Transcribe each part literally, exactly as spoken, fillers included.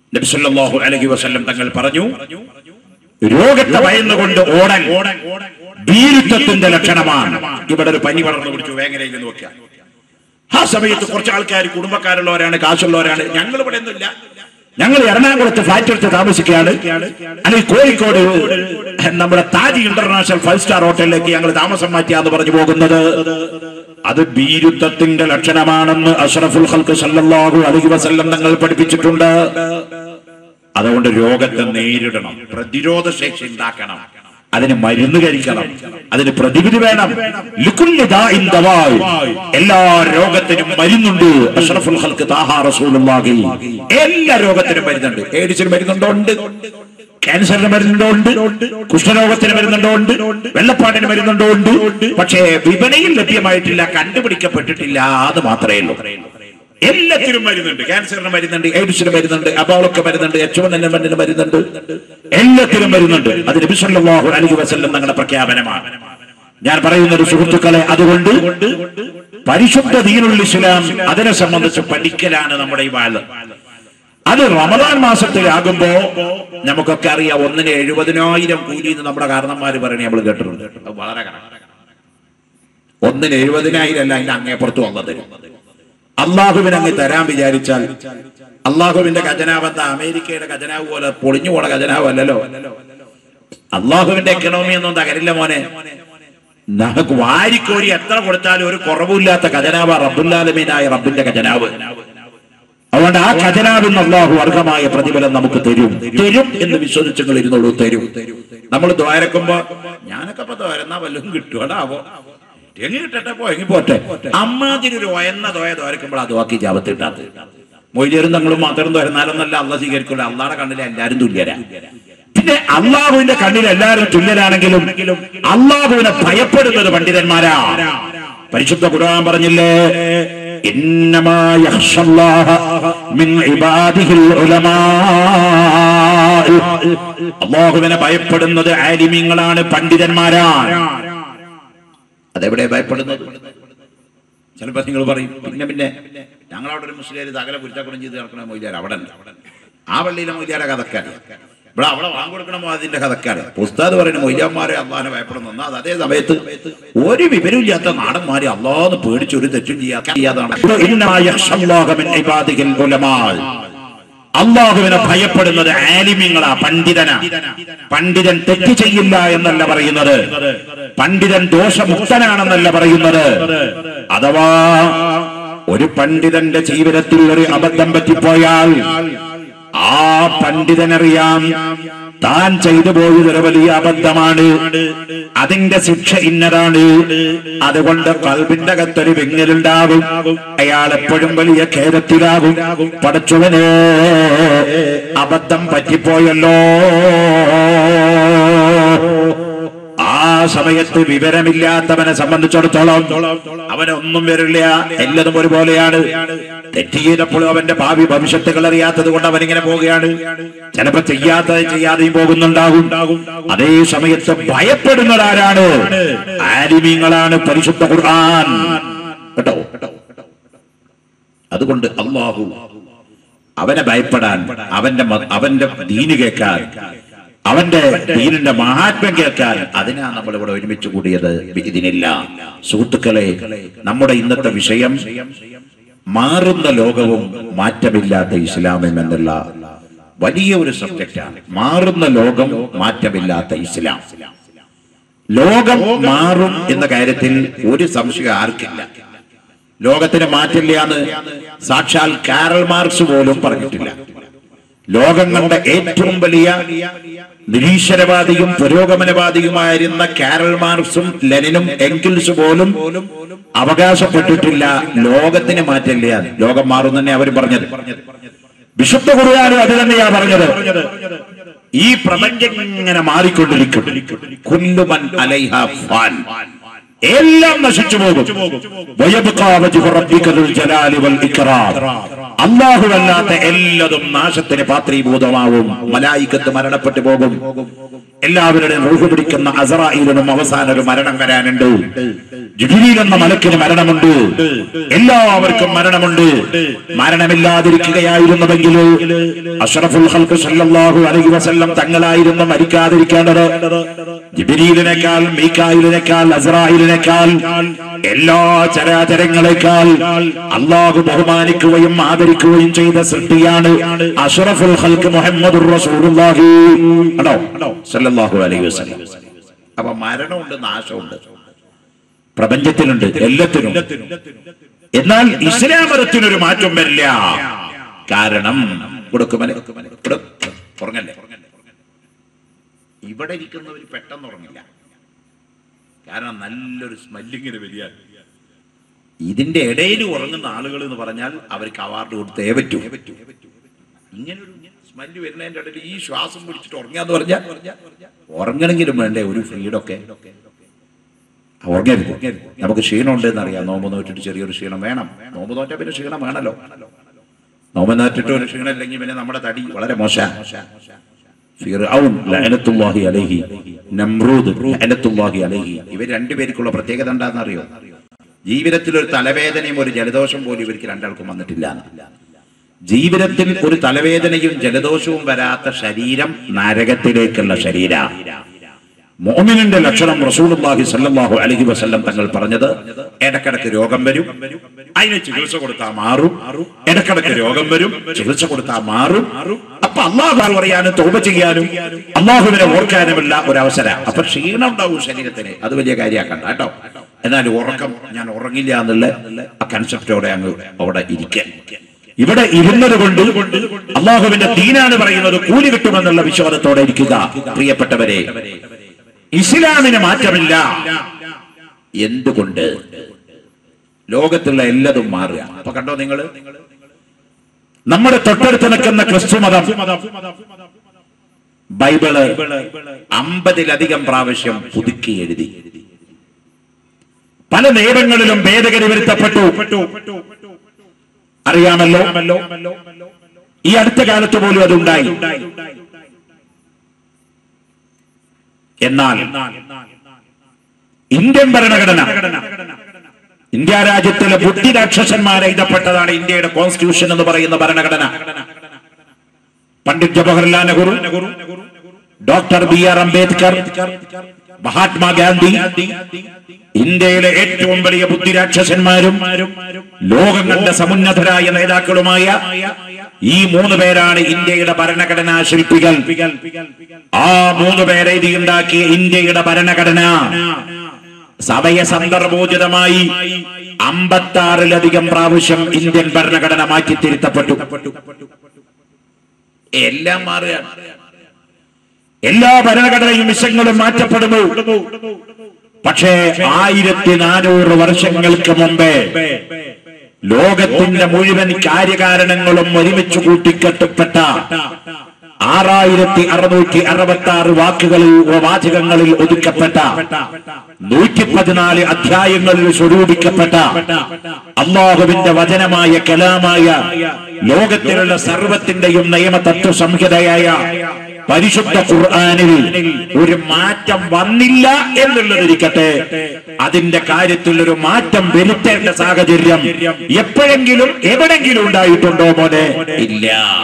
നബി സല്ലല്ലാഹു അലൈഹി വസല്ലം തങ്ങൾ പറഞ്ഞു, രോഗത്തെ ഭയന്നുകൊണ്ട് ഓടൽ ഭീരുത്വത്തിന്റെ ലക്ഷണമാണ്. ഇവിടെ ഒരു പനി വളർന്നു പിടിച്ചു, വേങ്ങരയിൽ നോക്കുക. ആ സമയത്ത് കുറച്ച് ആൾക്കാർ കുടുംബക്കാരുള്ളവരാണ്, കാശുള്ളവരാണ്. ഞങ്ങൾ ഇവിടെ ഒന്നുമില്ല, ഞങ്ങൾ എറണാകുളത്ത് ഫ്ലാറ്റ് എടുത്ത് താമസിക്കുകയാണ്, അല്ലെങ്കിൽ കോഴിക്കോട് നമ്മുടെ താജ് ഇന്റർനാഷണൽ ഫൈവ് സ്റ്റാർ ഹോട്ടലിലേക്ക് ഞങ്ങൾ താമസം മാറ്റിയാന്ന് പറഞ്ഞു പോകുന്നത്, അത് ഭീരുത്വത്തിന്റെ ലക്ഷണമാണെന്ന് അഷ്റഫുൽ ഖൽഖ് സല്ലല്ലാഹു അലൈഹി വസല്ലം തങ്ങൾ പഠിപ്പിച്ചിട്ടുണ്ട്. അതുകൊണ്ട് രോഗത്തെ നേരിടണം, പ്രതിരോധ ശേഷി ഉണ്ടാക്കണം, അതിന് മരുന്ന് കഴിക്കണം, അതിന് പ്രതിവിധി വേണം. എല്ലാ രോഗത്തിനും മരുന്നുണ്ട്. അഷ്റഫുൽ ഖൽഖ് താഹ റസൂലുള്ളാഹി എല്ലാ രോഗത്തിനും മരുന്നുണ്ട്. എയ്ഡ്സിന് മരുന്നുണ്ടോ? ഉണ്ട്. ക്യാൻസറിന് മരുന്നുണ്ടോ? ഉണ്ട്. കുഷ്ഠരോഗത്തിന് മരുന്നുണ്ടോ? ഉണ്ട്. വെള്ളപ്പാടിന് മരുന്നുണ്ടോ? ഉണ്ട്. പക്ഷേ വിപണിയിൽ ലഭ്യമായിട്ടില്ല, കണ്ടുപിടിക്കപ്പെട്ടിട്ടില്ല, അത് മാത്രമേ ഉള്ളൂ. എല്ലാത്തിനും മരുന്നുണ്ട്. ക്യാൻസറിന് മരുന്നുണ്ട്, എയ്ഡ്സിന് മരുന്നുണ്ട്, അബോളക്ക് മരുന്നുണ്ട്, എച്ച് വൺ എൻ വണ്ണിന് മരുന്നുണ്ട്, എല്ലാത്തിനും മരുന്നുണ്ട്. അത് നബി സല്ലല്ലാഹു അലൈഹി വസല്ലം തങ്ങളുടെ പ്രഖ്യാപനമാണ്. ഞാൻ പറയുന്നത് സുഹൃത്തുക്കളെ, അതുകൊണ്ട് പരിശുദ്ധ ദീനുൽ ഇസ്ലാം അതിനെ സംബന്ധിച്ച് പഠിക്കലാണ് നമ്മുടെ ഈ വാഴ. അത് റമദാൻ മാസത്തിലാകുമ്പോ നമുക്കൊക്കെ അറിയാം, ഒന്നിന് എഴുപതിനായിരം കൂലി എന്ന് നമ്മുടെ കാരണന്മാര് പറയണേ നമ്മൾ കേട്ടിട്ടുണ്ട്. അത് വളരെ കണക്കാണ്. ഒന്നിന് എഴുപതിനായിരം അല്ല, അതിന്റെ അങ്ങേപ്പുറത്ത് വന്നത്. അള്ളാഹുവിന് അങ്ങ് തരാൻ വിചാരിച്ചാൽ അള്ളാഹുവിന്റെ ഖജനാവ് എന്താ അമേരിക്കയുടെ ഖജനാവ് പോലെ പൊളിഞ്ഞു പോണ ഖജനാവ് അല്ലല്ലോ. അള്ളാഹുവിന്റെ എക്കണോമി ഒന്നും തകരില്ല മോനെ. നമുക്ക് വാരിക്കോരി എത്ര കൊടുത്താലും ഒരു കുറവില്ലാത്ത ഖജനാവ് റബ്ബുൽ ആലമീനായ റബ്ബിന്റെ ഖജനാവ്. അതുകൊണ്ട് ആ ഖജനാവിന് അള്ളാഹു അർഹമായ പ്രതിഫലം നമുക്ക് തരും തരും എന്ന് വിശ്വസിച്ചങ്ങൾ ഇരുന്നോളൂ. തരും. നമ്മൾ ദ്വാരക്കുമ്പോ ഞാനൊക്കെ ഇപ്പൊ ദ്വാരന്നാ വല്ലതും കിട്ടുവാടാവോ, എങ്ങി കിട്ടട്ടെ, പോ എങ്ങി പോട്ടെ, അമ്മാതിരി ഒരു ഒയന്ന ദ്വയ ദ്വാരക്കുമ്പോൾ അത് വാക്കി ജാപത്ത് കിട്ടാത്ത മൊയ്തേരും തങ്ങളും മാത്രം ദ്വരന്നാലൊന്നല്ല അള്ളാഹ് സ്വീകരിക്കുള്ളൂ. അള്ളാഹുടെ കണ്ണിൽ എല്ലാരും തുല്യരാ. പിന്നെ അള്ളാഹുവിന്റെ കണ്ണിൽ എല്ലാവരും തുല്യരാണെങ്കിലും അള്ളാഹുവിനെ ഭയപ്പെടുന്നത് പണ്ഡിതന്മാരാ. പരിശുദ്ധ ഖുർആൻ പറഞ്ഞില്ലേ, ഇന്നമാ യഖ്ശല്ലാഹ മിൻ ഇബാദിഹിൽ ഉലമാ. അള്ളാഹുവിനെ ഭയപ്പെടുന്നത് ആലിമീങ്ങളാണ്, പണ്ഡിതന്മാരാണ്. അതെവിടെ ഭയപ്പെടുന്നത്? ചിലപ്പോ നിങ്ങൾ പറയും, പിന്നെ പിന്നെ ഞങ്ങളവിടെ ഒരു മുസ്ലിം തകല കുരുത്തക്കുളം ചെയ്ത് നടക്കണ മൊയ്ലാർ അവിടെ ആ പള്ളിയിലെ മൊയ്ലാരെ കഥക്കാണ്, ഇവിടെ അവിടെ വാങ്ങിക്കൊടുക്കണമോ അതിന്റെ കഥക്കാണ്. ഉസ്താദ് പറയുന്ന മൊയ്ലാന്മാരെ അള്ളാഹിനെ ഭയപ്പെടുന്നു. അത് അതേ സമയത്ത് ഒരു വിവരമില്ലാത്ത നാടന്മാരെ അള്ളാഹ് പേടിച്ച് ഒരു തെറ്റും ചെയ്യാതാണ്. അള്ളാഹുവിനെ ഭയപ്പെടുന്നത് ആലിമീങ്ങളാ, പണ്ഡിതനാ. പണ്ഡിതൻ തെറ്റ് ചെയ്യില്ല എന്നല്ല പറയുന്നത്, പണ്ഡിതൻ ദോഷമുക്തനാണെന്നല്ല പറയുന്നത്. അഥവാ ഒരു പണ്ഡിതന്റെ ജീവിതത്തിൽ ഒരു അബദ്ധം പറ്റിപ്പോയാൽ ആ പണ്ഡിതനറിയാം താൻ ചെയ്തു പോയതൊരു വലിയ അബദ്ധമാണ്, അതിന്റെ ശിക്ഷ ഇന്നതാണ്. അതുകൊണ്ട് ഖൽബിന്റെ അകത്തൊരു വിങ്ങലുണ്ടാകും, അയാൾ എപ്പോഴും വലിയ ഖേദത്തിലാകും. പടച്ചവനെ, അബദ്ധം പറ്റിപ്പോയല്ലോ. ആ സമയത്ത് വിവരമില്ലാത്തവനെ സംബന്ധിച്ചിടത്തോളം അവനൊന്നും വരില്ല, എല്ലാതും ഒരുപോലെയാണ്. തെറ്റ് ചെയ്തപ്പോൾ അവന്റെ ഭാവി ഭവിഷ്യത്തുകൾ അറിയാത്തത് കൊണ്ട് അവനിങ്ങനെ പോവുകയാണ്. ചിലപ്പോ ചെയ്യാത്തത് ചെയ്യാതെയും പോകുന്നുണ്ടാകും. അതേ സമയത്ത് ഭയപ്പെടുന്നവരാരാണ്? ആലിമീങ്ങളാണ്. പരിശുദ്ധ ഖുർആൻ കേട്ടോ. അതുകൊണ്ട് അല്ലാഹു അവനെ ഭയപ്പെടാൻ, അവന്റെ അവന്റെ ദീന് കേൾക്കാൻ, അവന്റെ ദീനിന്റെ മഹാത്മ്യം കേൾക്കാൻ, അതിനാ നമ്മൾ ഇവിടെ ഒരുമിച്ച് കൂടിയത്. ഇതിനില്ല സുഹൃത്തുക്കളെ, നമ്മുടെ ഇന്നത്തെ വിഷയം മാറുന്ന ലോകവും മാറ്റമില്ലാത്ത ഇസ്ലാമും എന്നുള്ള വലിയ ഒരു സബ്ജക്റ്റാണ്. മാറുന്ന ലോകം, മാറ്റമില്ലാത്ത ഇസ്ലാം. ലോകം മാറും എന്ന കാര്യത്തിൽ ഒരു സംശയം ആർക്കില്ല. ലോകത്തിന് മാറ്റില്ല എന്ന് സാക്ഷാൽ കാറൽ മാർക്സ് പോലും പറഞ്ഞിട്ടില്ല. ലോകം കണ്ട ഏറ്റവും വലിയ നിരീശ്വരവാദിയും പുരോഗമനവാദിയുമായിരുന്ന കാറൽ മാർക്സും ലെനിനും എങ്കിൽസ് പോലും അവകാശപ്പെട്ടിട്ടില്ല ലോകത്തിന് മാറ്റില്ല. ലോകം മാറും തന്നെ അവർ പറഞ്ഞത്. വിശുദ്ധ ഖുർആനും അത് തന്നെയാ പറഞ്ഞത്. ഈ പ്രപഞ്ചം ഇങ്ങനെ മാറിക്കൊണ്ടിരിക്കും. കുല്ലുമൻ അലൈഹാ ഫാൻ, എല്ലാം നശിച്ചു പോകും. അല്ലാഹുവല്ലാത്ത എല്ലാതും നാശത്തിന് പാത്രീഭൂതമാവും. മലായികത്ത് മരണപ്പെട്ടു പോകും. എല്ലാവരുടെയും റൂഹ് പിടിക്കുന്ന അസ്രാഈലിനും അവസാന ഒരു മരണം വരാനുണ്ട്. ജിബ്രീൽ എന്ന മലക്കിന് മരണമുണ്ട്. എല്ലാവർക്കും മരണമുണ്ട്. മരണമില്ലാതിരിക്കുകയായിരുന്നുവെങ്കിൽ അഷ്റഫുൽ ഖൽഖ് സല്ലല്ലാഹു അലൈഹി വസല്ലം തങ്ങളായിരുന്നു മരിക്കാതിരിക്കേണ്ടത്. ജിബ്രീലിനേക്കാൾ, മീകായിലിനേക്കാൾ, അസ്രാഈലിനേക്കാൾ, എല്ലാ ചരാചരങ്ങളെക്കാൾ അല്ലാഹു ബഹുമാനിക്കുകയും ആദരിക്കുകയും ചെയ്ത സൃഷ്ടിയാണ് അഷ്റഫുൽ ഖൽഖ് മുഹമ്മദുർ റസൂലുള്ളാഹി സല്ലല്ലാഹു അലൈഹി വസല്ലം. അപ്പൊ മരണമുണ്ട്, നാശമുണ്ട്, പ്രപഞ്ചത്തിലുണ്ട്, എല്ലാത്തിനും. എന്നാൽ ഇസ്ലാം മതത്തിനൊരു മാറ്റം വരില്ല. കാരണം കൊടുക്കുമനെ ഉറങ്ങല്ലേ, ഇവിടെ ഇരിക്കുന്നവർ പെട്ടെന്ന് ഉറങ്ങില്ല. കാരണം നല്ലൊരു സ്മെല്ലിങ്ങിന് വരിക. ഇതിന്റെ ഇടയിൽ ഉറങ്ങുന്ന ആളുകൾ എന്ന് പറഞ്ഞാൽ അവർക്ക് അവാർഡ് കൊടുത്തേ പറ്റൂ. ഇങ്ങനൊരു സ്മെല്ല് വരുന്നതിന്റെ ഇടയിൽ ഈ ശ്വാസം പിടിച്ചിട്ട് ഉറങ്ങാന്ന് പറഞ്ഞാൽ ഉറങ്ങണമെങ്കിലും വേണ്ടേ ഒരു ഫ്രീഡൊക്കെ. ഉറങ്ങരുത്. നമുക്ക് ക്ഷീണം ഉണ്ടെന്ന് അറിയാം. നോമ്പ് നോറ്റിട്ട് ചെറിയൊരു ക്ഷീണം വേണം. നോമ്പ് നോറ്റാൽ പിന്നെ ക്ഷീണം വേണമല്ലോ. നോമ്പ് നോറ്റിട്ട് ഒരു ക്ഷീണം ഇല്ലെങ്കിൽ പിന്നെ നമ്മുടെ തടി വളരെ മോശം. ഫിർഔൻ ലഅനത്തുല്ലാഹി അലൈഹി, നമ്രൂദ് ലഅനത്തുല്ലാഹി അലൈഹി, ഇവർ രണ്ടുപേർക്കുള്ള പ്രത്യേകത എന്താണെന്ന് അറിയോ? ജീവിതത്തിൽ ഒരു തലവേദനയും ഒരു ജലദോഷം പോലും ഇവർക്ക് രണ്ടാൾക്കും വന്നിട്ടില്ല. ജീവിതത്തിൽ ഒരു തലവേദനയും ജലദോഷവും വരാത്ത ശരീരം നരകത്തിലേക്കുള്ള ശരീരം. മുഅ്മിനിന്റെ ലക്ഷണം റസൂലുള്ളാഹി സ്വല്ലല്ലാഹു അലൈഹി വസല്ലം തങ്ങൾ പറഞ്ഞത്, ഇടക്കിടക്ക് രോഗം വരും, അതിന് ചികിത്സ കൊടുത്താൽ മാറും. ഇടക്കിടക്ക് രോഗം വരും, ചികിത്സ കൊടുത്താൽ മാറും. അപ്പൊ അള്ളാഹു പറയാനും തൗബ ചെയ്യാനും അള്ളാഹുവിനെ ഓർക്കാനുമുള്ള ഒരവസരം. അപ്പൊ ക്ഷീണം ഉണ്ടാവും ശരീരത്തിന്, അത് വലിയ കാര്യമാക്കണ്ട കേട്ടോ. എന്നാൽ ഉറക്കം, ഞാൻ ഉറങ്ങില്ല എന്നുള്ള ആ കൺസെപ്റ്റോടെ അങ്ങ് അവിടെ ഇരിക്കുക. ഇവിടെ ഇരുന്നത് കൊണ്ട് അള്ളാഹുവിന്റെ ദീനാണ് പറയുന്നത്, കൂലി കിട്ടുമെന്നുള്ള വിശ്വാസത്തോടെ ഇരിക്കുക. പ്രിയപ്പെട്ടവരെ, ഇസ്ലാമിന് മാറ്റമില്ല. എന്തുകൊണ്ട്? ലോകത്തുള്ള എല്ലാതും മാറുക. അപ്പൊ കണ്ടോ നിങ്ങൾ, നമ്മുടെ തൊട്ടടുത്ത് നിൽക്കുന്ന ക്രിസ്തു മതം ബൈബിള് അമ്പതിലധികം പ്രാവശ്യം പുതുക്കി എഴുതി. പല നിയമങ്ങളിലും ഭേദഗതി വരുത്തപ്പെട്ടു. അറിയാമല്ലോ, ഈ അടുത്ത കാലത്ത് പോലും അതുണ്ടായി. എന്നാൽ ഇന്ത്യൻ ഭരണഘടന, ഇന്ത്യ രാജ്യത്തിലെ ബുദ്ധിരാക്ഷസന്മാരെ എഴുതപ്പെട്ടതാണ് ഇന്ത്യയുടെ കോൺസ്റ്റിറ്റ്യൂഷൻ എന്ന് പറയുന്ന ഭരണഘടന. Pandit Jawaharlal Nehru, doctor B R Ambedkar, Mahatma Gandhi, ഇന്ത്യയിലെ ഏറ്റവും വലിയ ബുദ്ധിരാക്ഷസന്മാരും ലോകം കണ്ട സമുന്നതരായ നേതാക്കളുമായ ഈ മൂന്ന് പേരാണ് ഇന്ത്യയുടെ ഭരണഘടനാ ശില്പികൾ. ആ മൂന്ന് പേരെ എഴുതിയുണ്ടാക്കിയ ഇന്ത്യയുടെ ഭരണഘടന സമയ സന്ദർഭോചിതമായി അമ്പത്തി ആറിലധികം പ്രാവശ്യം ഇന്ത്യൻ ഭരണഘടന മാറ്റി തിരുത്തപ്പെട്ടു. എല്ലാം മാറുകയാണ്. എല്ലാ ഭരണഘടനയും വിഷയങ്ങളും മാറ്റപ്പെടുന്നു. പക്ഷേ ആയിരത്തി നാനൂറ് വർഷങ്ങൾക്ക് മുമ്പേ ലോകത്തിന്റെ മുഴുവൻ കാര്യകാരണങ്ങളും ഒരുമിച്ച് കൂട്ടിക്കെട്ടപ്പെട്ട ആറായിരത്തി അറുന്നൂറ്റി അറുപത്തി ആറ് വാക്കുകളിൽ വാചകങ്ങളിൽ ഒതുക്കപ്പെട്ട നൂറ്റി പതിനാല് അധ്യായങ്ങളിൽ സ്വരൂപിക്കപ്പെട്ട അല്ലാഹുവിന്റെ വചനമായ കലാമായ ലോകത്തിലുള്ള സർവത്തിന്റെയും നിയമ തത്വ സംഹിതയായ പരിശുദ്ധ ഖുർആനിൽ ഒരു മാറ്റം വന്നില്ല എന്നുള്ളതിരിക്കട്ടെ, അതിന്റെ കാര്യത്തിൽ ഒരു മാറ്റം വരുത്തേണ്ട സാഹചര്യം എപ്പോഴെങ്കിലും എവിടെങ്കിലും ഉണ്ടായിട്ടുണ്ടോ മോനെ? ഇല്ല.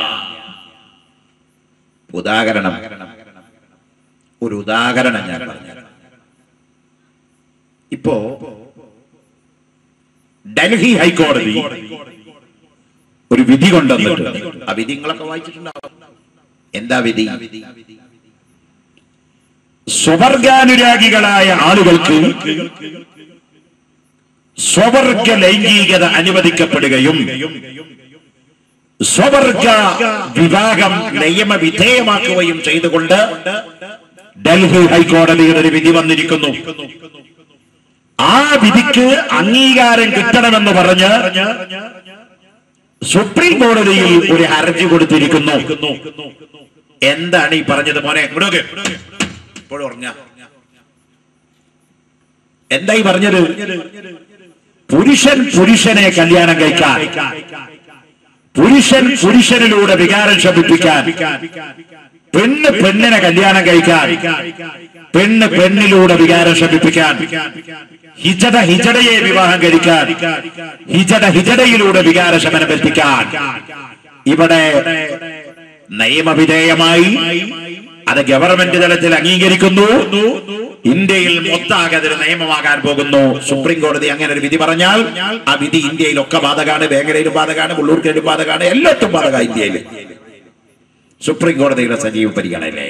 ഉദാഹരണം, ഒരു ഉദാഹരണം ഞാൻ പറഞ്ഞു. ഇപ്പോ ഡൽഹി ഹൈക്കോടതി ഒരു വിധി കൊണ്ടുവന്നിട്ടുണ്ട്. ആ വിധി നിങ്ങളൊക്കെ വായിച്ചിട്ടുണ്ടാവും. എന്താ വിധി? സ്വവർഗാനുരാഗികളായ ആളുകൾക്ക് സ്വവർഗ ലൈംഗികത അനുവദിക്കപ്പെടുകയും സ്വവർഗ വിവാഹം നിയമവിധേയമാക്കുകയും ചെയ്തുകൊണ്ട് ഡൽഹി ഹൈക്കോടതിയുടെ ഒരു വിധി വന്നിരിക്കുന്നു. ആ വിധിക്ക് അംഗീകാരം കിട്ടണമെന്ന് പറഞ്ഞ് സുപ്രീം കോടതിയിൽ ഒരു ഹർജി കൊടുത്തിരിക്കുന്നു. എന്താണ് ഈ പറഞ്ഞത് മോനെ? ഇപ്പോഴും ഉറങ്ങ. എന്തായി പറഞ്ഞത്? പുരുഷൻ പുരുഷനെ കല്യാണം കഴിക്കാൻ, പുരുഷൻ പുരുഷനിലൂടെ വികാരം ശമിപ്പിക്കാൻ, പെണ്ണ് പെണ്ണിനെ കല്യാണം കഴിക്കാൻ, പെണ്ണ് പെണ്ണിലൂടെ വികാരം ശമിപ്പിക്കാൻ, ഹിജട ഹിജടയെ വിവാഹം കഴിക്കാൻ, ഹിജട ഹിജടയിലൂടെ വികാര ശമനം എത്തിക്കാൻ ഇവിടെ നിയമവിധേയമായി അത് ഗവൺമെന്റ് തലത്തിൽ അംഗീകരിക്കുന്നു. ഇന്ത്യയിൽ മൊത്താകെ അതൊരു നിയമമാകാൻ പോകുന്നു. സുപ്രീം കോടതി അങ്ങനെ ഒരു വിധി പറഞ്ഞാൽ ആ വിധി ഇന്ത്യയിലൊക്കെ ബാധകമാണ്. വേങ്ങരയിലും ബാധകമാണ്, മുള്ളൂർക്കയിലും ബാധകമാണ്, എല്ലാത്തും ബാധക. ഇന്ത്യയിൽ സുപ്രീം കോടതിയുടെ സജീവ പരിഗണനയിലെ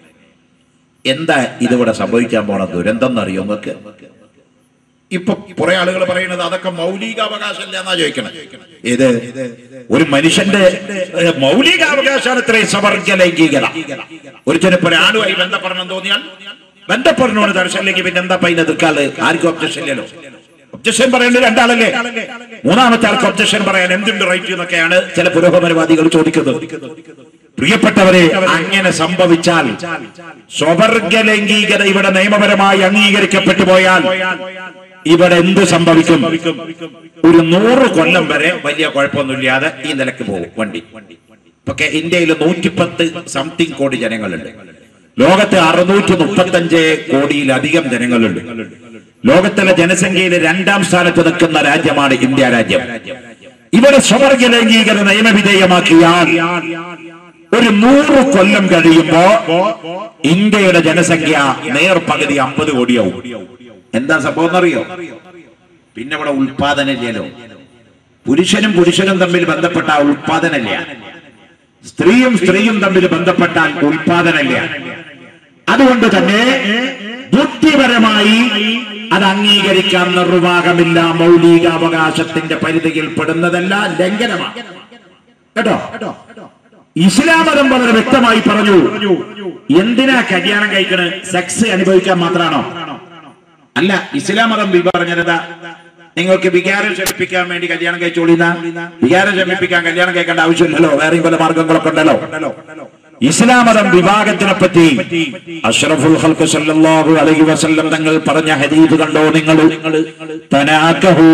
എന്താ ഇതിവിടെ സംഭവിക്കാൻ പോണ ദുരന്തം എന്നറിയോ നിങ്ങൾക്ക്? ഇപ്പൊ കുറെ ആളുകൾ പറയുന്നത് അതൊക്കെ മൗലികാവകാശം എന്നാ ചോദിക്കണം. ഏത് ഒരു മനുഷ്യന്റെ മൗലികാവകാശമാണ് ഇത്രയും സവർഗ ലൈംഗികത. ഒരുത്തനിപ്പോ ഒരാളുമായി ബന്ധപ്പെടണം തോന്നിയാൽ ബന്ധപ്പെടണോട് തടസ്സമില്ലെങ്കിൽ പിന്നെ എന്താ പൈന എതിർക്കാള്? ആർക്കും ഒബ്ജക്ഷൻ ഇല്ലല്ലോ. ഒബ്ജക്ഷൻ പറയേണ്ടത് രണ്ടാളല്ലേ? മൂന്നാമത്തെ ആൾക്ക് ഒബ്ജക്ഷൻ പറയാൻ എന്തുണ്ട് റൈറ്റ് എന്നൊക്കെയാണ് ചില പുരോഗമനവാദികൾ ചോദിക്കുന്നത്. പ്രിയപ്പെട്ടവരെ, അങ്ങനെ സംഭവിച്ചാൽ സ്വവർഗ ലൈംഗികത ഇവിടെ നിയമപരമായി അംഗീകരിക്കപ്പെട്ടു പോയാൽ ഇവിടെ എന്ത് സംഭവിക്കും? ഒരു നൂറ് കൊല്ലം വരെ വലിയ കുഴപ്പമൊന്നുമില്ലാതെ ഈ നിലക്ക് പോകും വണ്ടി. ഇപ്പൊക്കെ ഇന്ത്യയിൽ നൂറ്റിപ്പത്ത് സംതിങ് കോടി ജനങ്ങളുണ്ട്. ലോകത്ത് അറുന്നൂറ്റി മുപ്പത്തി അഞ്ച് കോടിയിലധികം ജനങ്ങളുണ്ട്. ലോകത്തിലെ ജനസംഖ്യയിൽ രണ്ടാം സ്ഥാനത്ത് നിൽക്കുന്ന രാജ്യമാണ് ഇന്ത്യ രാജ്യം. ഇവിടെ സ്വവർഗ ലൈംഗികത നിയമവിധേയമാക്കിയാൽ ഒരു നൂറ് കൊല്ലം കഴിയുമ്പോ ഇന്ത്യയുടെ ജനസംഖ്യ നേർ പകുതി അമ്പത് കോടിയാവും. എന്താ സംഭവം എന്നറിയോ? പിന്നെ ഇവിടെ ഉൽപാദനമില്ലല്ലോ. പുരുഷനും പുരുഷനും തമ്മിൽ ബന്ധപ്പെട്ട ഉൽപാദനമില്ല. സ്ത്രീയും സ്ത്രീയും തമ്മിൽ ബന്ധപ്പെട്ടാൽ ഉൽപാദനമില്ല. അതുകൊണ്ട് തന്നെ ബുദ്ധിപരമായി അത് അംഗീകരിക്കാൻ നിർവാഹമില്ല. മൗലികാവകാശത്തിന്റെ പരിധിയിൽ പെടുന്നതല്ല, ലംഘനമാണ് കേട്ടോ. ഇസ്ലാം മതം വളരെ വ്യക്തമായി പറഞ്ഞു, എന്തിനാ കല്യാണം കഴിക്കണത്? സെക്സ് അനുഭവിക്കാൻ മാത്രമാണോ? അല്ല. ഇസ്ലാം മതം പറഞ്ഞതാ, നിങ്ങൾക്ക് വികാരം ശമിപ്പിക്കാൻ വേണ്ടി കല്യാണം കഴിച്ചോളിന്ന. വികാരം ശമിപ്പിക്കാൻ കല്യാണം കഴിക്കേണ്ട ആവശ്യമില്ലല്ലോ, വേറെയും പല മാർഗങ്ങളൊക്കെ ഉണ്ടല്ലോ. ഇസ്ലാം മതം വിവാഹത്തിനെ പറ്റി അഷ്റഫുൽ ഖൽഖ് സല്ലല്ലാഹു അലൈഹി വസല്ലം തങ്ങൾ പറഞ്ഞ ഹദീസ് കണ്ടോ നിങ്ങൾ? തനാകഹൂ,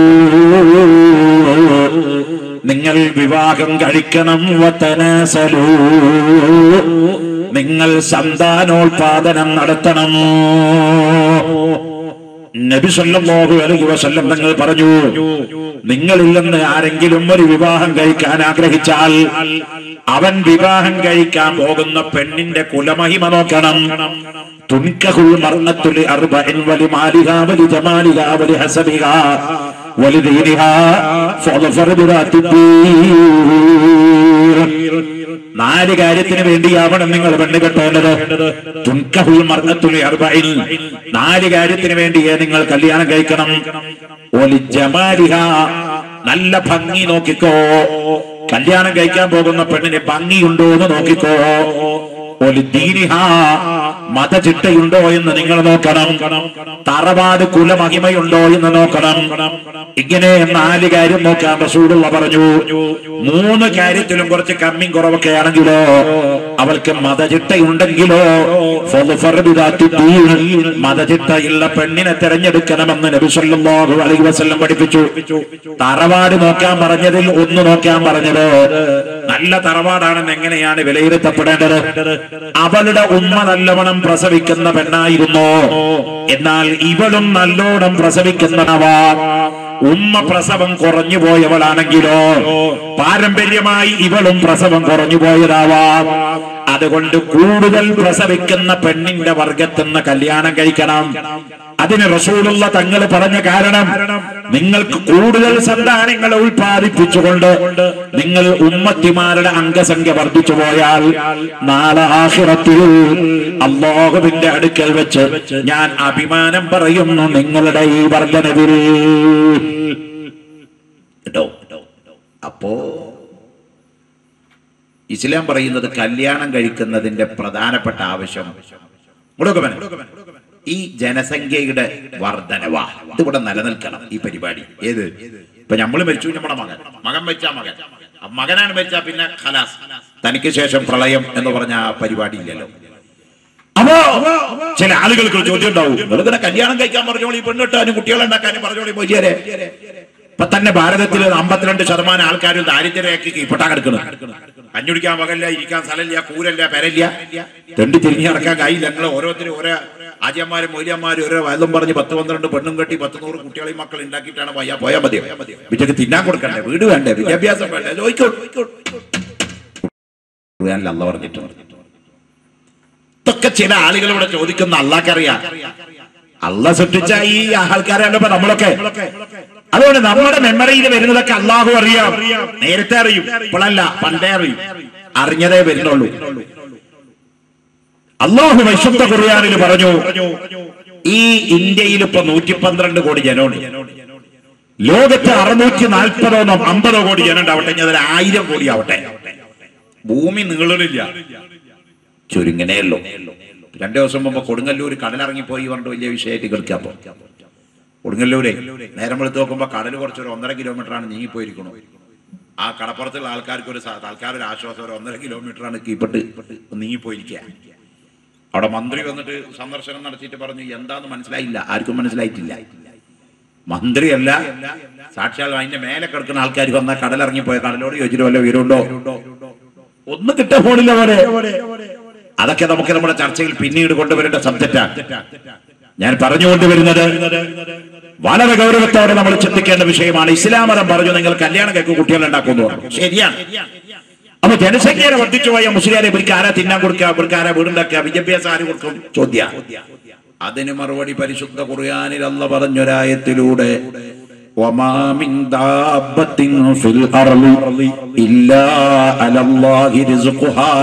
നിങ്ങൾ വിവാഹം കഴിക്കണം. വതനാസലൂ, നിങ്ങൾ സന്താനോൽപാദനം നടത്തണം. നബി സല്ലല്ലാഹു അലൈഹി വസല്ലം തങ്ങൾ പറഞ്ഞു, നിങ്ങളിൽ നിന്ന് ആരെങ്കിലും ഒരു വിവാഹം കഴിക്കാൻ ആഗ്രഹിച്ചാൽ അവൻ വിവാഹം കഴിക്കാൻ പോകുന്ന പെണ്ണിന്റെ കുലമഹിമ നോക്കണം. തുൻകഹുൽ മർഅത്തു ലിഅർബഇൻ വലിമാലിഹാ വലിജമാലിഹാ വലിഹസബിഹാ വലിദീനിഹാ ഫളഫർ ബിദാത്തിദ്ദീൻ. നാല് കാര്യത്തിന് വേണ്ടിയാവണം നിങ്ങൾ പെണ്ണ് കെട്ടേണ്ടത്. തുൻകഹുൽ മർഅത്തു ലിഅർബഇൻ, നാല് കാര്യത്തിന് വേണ്ടിയേ നിങ്ങൾ കല്യാണം കഴിക്കണം. വലിജമാലിഹാ, നല്ല ഭംഗി നോക്കിക്കോ. കല്യാണം കഴിക്കാൻ പോകുന്ന പെണ്ണിന് ഭംഗിയുണ്ടോ എന്ന് നോക്കിക്കോ. വലിദീനിഹാ, മതചിട്ടയുണ്ടോ എന്ന് നിങ്ങൾ നോക്കണം. തറവാട് കുലമഹിമയുണ്ടോ എന്ന് നോക്കണം. ഇങ്ങനെ നാല് കാര്യം നോക്കാൻ റസൂലുള്ളാഹി പറഞ്ഞു. മൂന്ന് കാര്യത്തിലും കുറച്ച് കമ്മിയും കുറവൊക്കെ ആണെങ്കിലോ, അവൾക്ക് മതചിട്ടയുണ്ടെങ്കിലോ മതചിട്ടയുള്ള പെണ്ണിനെ തെരഞ്ഞെടുക്കണമെന്ന് നബി സല്ലല്ലാഹു അലൈഹി വസല്ലം പഠിപ്പിച്ചു. തറവാട് നോക്കാൻ പറഞ്ഞതിൽ ഒന്ന് നോക്കാൻ പറഞ്ഞത്, നല്ല തറവാടാണെന്ന് എങ്ങനെയാണ് വിലയിരുത്തപ്പെടേണ്ടത്? അവളുടെ ഉമ്മ നല്ലവണ്ണം പ്രസവിക്കുന്ന പെണ്ണായിരുന്നോ? എന്നാൽ ഇവളും നല്ലോണം പ്രസവിക്കുന്നവ. ഉമ്മ പ്രസവം കുറഞ്ഞു പോയവളാണെങ്കിലോ പാരമ്പര്യമായി ഇവളും പ്രസവം കുറഞ്ഞു പോയതാവാം. അതുകൊണ്ട് കൂടുതൽ പ്രസവിക്കുന്ന പെണ്ണിന്റെ വർഗത്തുനിന്ന് കല്യാണം കഴിക്കണം. അതിന് റസൂലുള്ള തങ്ങൾ പറഞ്ഞ കാരണം, നിങ്ങൾക്ക് കൂടുതൽ സന്താനങ്ങളെ ഉൽപ്പാദിപ്പിച്ചുകൊണ്ട് നിങ്ങൾ ഉമ്മത്തിമാരുടെ അംഗസംഖ്യ വർദ്ധിച്ചു പോയാൽ നാളെ ആഖിറത്തിൽ അല്ലാഹുവിന്റെ അടുക്കൽ വെച്ച് ഞാൻ അഭിമാനം പറയുന്നു നിങ്ങളുടെ ഈ വർദ്ധനവിൽ. അപ്പോ ഇസ്ലാം പറയുന്നത് കല്യാണം കഴിക്കുന്നതിന്റെ പ്രധാനപ്പെട്ട ആവശ്യം ഈ ജനസംഖ്യയുടെ വർധനവാ. ഇതിവിടെ നിലനിൽക്കണം ഈ പരിപാടി. ഏത്? ഇപ്പൊ നമ്മള് മരിച്ചു, നമ്മുടെ മകൻ മകൻ മരിച്ചാ മകൻ മകനാണ് മരിച്ചാ പിന്നെ ഖലാസ്, തനിക്ക് ശേഷം പ്രളയം എന്ന് പറഞ്ഞ ആ പരിപാടി ഇല്ലല്ലോ. അപ്പോ ചില ആളുകൾക്ക് ചോദ്യം ഉണ്ടാവും, വെറുതെ കല്യാണം കഴിക്കാൻ പറഞ്ഞോളി, പെണ്ണിട്ടാനും കുട്ടികളെ ഉണ്ടാക്കാനും പറഞ്ഞോളി. മൊയ്യാരെ ഇപ്പൊ തന്നെ ഭാരതത്തിൽ അമ്പത്തിരണ്ട് ശതമാനം ആൾക്കാരും ദാരിദ്ര്യരേഖയ്ക്ക് കീഴ്പ്പെട്ടാ കിടക്കുന്നത്. കഞ്ഞുടിക്കാൻ മകല്ല, ഇരിക്കാൻ സ്ഥലമില്ല, കൂരല്ല, പെരല്ല, തെണ്ടി തിരിഞ്ഞ് നടക്കാൻ കഴിയില്ല. ഞങ്ങൾ ഓരോരുത്തരും ഓരോ ആര്യന്മാരും മൊയ്ലിയന്മാരും ഓരോ വയലും പറഞ്ഞ് പത്ത് പന്ത്രണ്ട് പെണ്ണും കെട്ടി പത്ത് നൂറ് കുട്ടികളെയും മക്കൾ ഉണ്ടാക്കിയിട്ടാണ് വയ്യ പോയാൽ മതിയോ? വീട്ടിലേക്ക് തിന്നാൻ കൊടുക്കണ്ടേ? വീട് വേണ്ടേ? വിദ്യാഭ്യാസം വേണ്ടേ? അല്ല പറഞ്ഞിട്ടുണ്ട്. ഇതൊക്കെ ചില ആളുകൾ ഇവിടെ ചോദിക്കുന്ന അള്ളാഹ്ക്കറിയാം. അള്ളാഹ് സൃഷ്ടിച്ച ഈ ആൾക്കാരല്ലപ്പോ നമ്മളൊക്കെ. അതുകൊണ്ട് നമ്മുടെ മെമ്മറിയിൽ വരുന്നതൊക്കെ അള്ളാഹു അറിയാം. നേരത്തെ അറിയും, ഇപ്പോഴല്ല, പണ്ടേ അറിയും. അറിഞ്ഞതേ വരുന്നുള്ളൂ. അള്ളാഹു വിശുദ്ധ ഖുർആനിൽ പറഞ്ഞു, ഈ ഇന്ത്യയിൽ ഇപ്പൊ നൂറ്റി പന്ത്രണ്ട് കോടി ജനമുണ്ട്. ലോകത്ത് അറുന്നൂറ്റി നാൽപ്പതോ അമ്പതോ കോടി ജനം ഉണ്ടാവട്ടെ, അതിൽ ആയിരം കോടി ആവട്ടെ, ഭൂമി നീളലില്ല, ചുരുങ്ങനെയല്ലോ. രണ്ടു ദിവസം മുമ്പ് കൊടുങ്ങല്ലൂർ കടലിറങ്ങിപ്പോയി പറഞ്ഞിട്ട് വലിയ വിഷയമായിട്ട് കേൾക്കാപ്പോ. കൊടുങ്ങല്ലൂരെ നേരം വെളുത്ത് നോക്കുമ്പോ കടൽ കുറച്ചൊരു ഒന്നര കിലോമീറ്ററാണ് നീങ്ങിപ്പോയിരിക്കണു. ആ കടപ്പുറത്തുള്ള ആൾക്കാർക്ക് ഒരു തൽക്കാലം ഒരു ആശ്വാസം, ഒരു ഒന്നര കിലോമീറ്ററാണ് കീപ്പെട്ട് നീങ്ങിപ്പോയിരിക്കുക. അവിടെ മന്ത്രി വന്നിട്ട് സന്ദർശനം നടത്തിയിട്ട് പറഞ്ഞു, എന്താന്ന് മനസ്സിലായില്ല, ആർക്കും മനസ്സിലായിട്ടില്ല. മന്ത്രിയല്ല, സാക്ഷാൽ അതിന്റെ മേലെ കിടക്കുന്ന ആൾക്കാർ വന്നാൽ കടലിറങ്ങിപ്പോയ കടലോട് ചോദിച്ചിട്ട് വല്ല വീരുണ്ടോ? ഒന്നും കിട്ടാൻ പോണില്ല പോലെ. അതൊക്കെ നമുക്ക് നമ്മുടെ ചർച്ചയിൽ പിന്നീട് കൊണ്ടുവരേണ്ട സബ്ജക്റ്റാണ്. ഞാൻ പറഞ്ഞുകൊണ്ടുവരുന്നത് വളരെ ഗൗരവത്തോടെ നമ്മൾ ചിന്തിക്കേണ്ട വിഷയമാണ്. ഇസ്ലാം മതം പറഞ്ഞു നിങ്ങൾ കല്യാണം കഴിക്കും കുട്ടികളെ ഉണ്ടാക്കുന്നു. ശരിയാണ്. അപ്പൊ ജനസംഖ്യയെ വർദ്ധിച്ചു പോയ മുസ്ലിയാരെ ഇവർക്ക് ആരാ തിന്നാൻ കൊടുക്കുക, ഇവർക്ക് ആരാ വീടുണ്ടാക്കുക, വിദ്യാഭ്യാസം ആര് കൊടുക്കും? ചോദ്യം. അതിന് മറുപടി പരിശുദ്ധ ഖുർആനിൽ അല്ലാഹ് പറഞ്ഞൊരായത്തിലൂടെ, وما من دابة في الأرض إلا على الله رزقها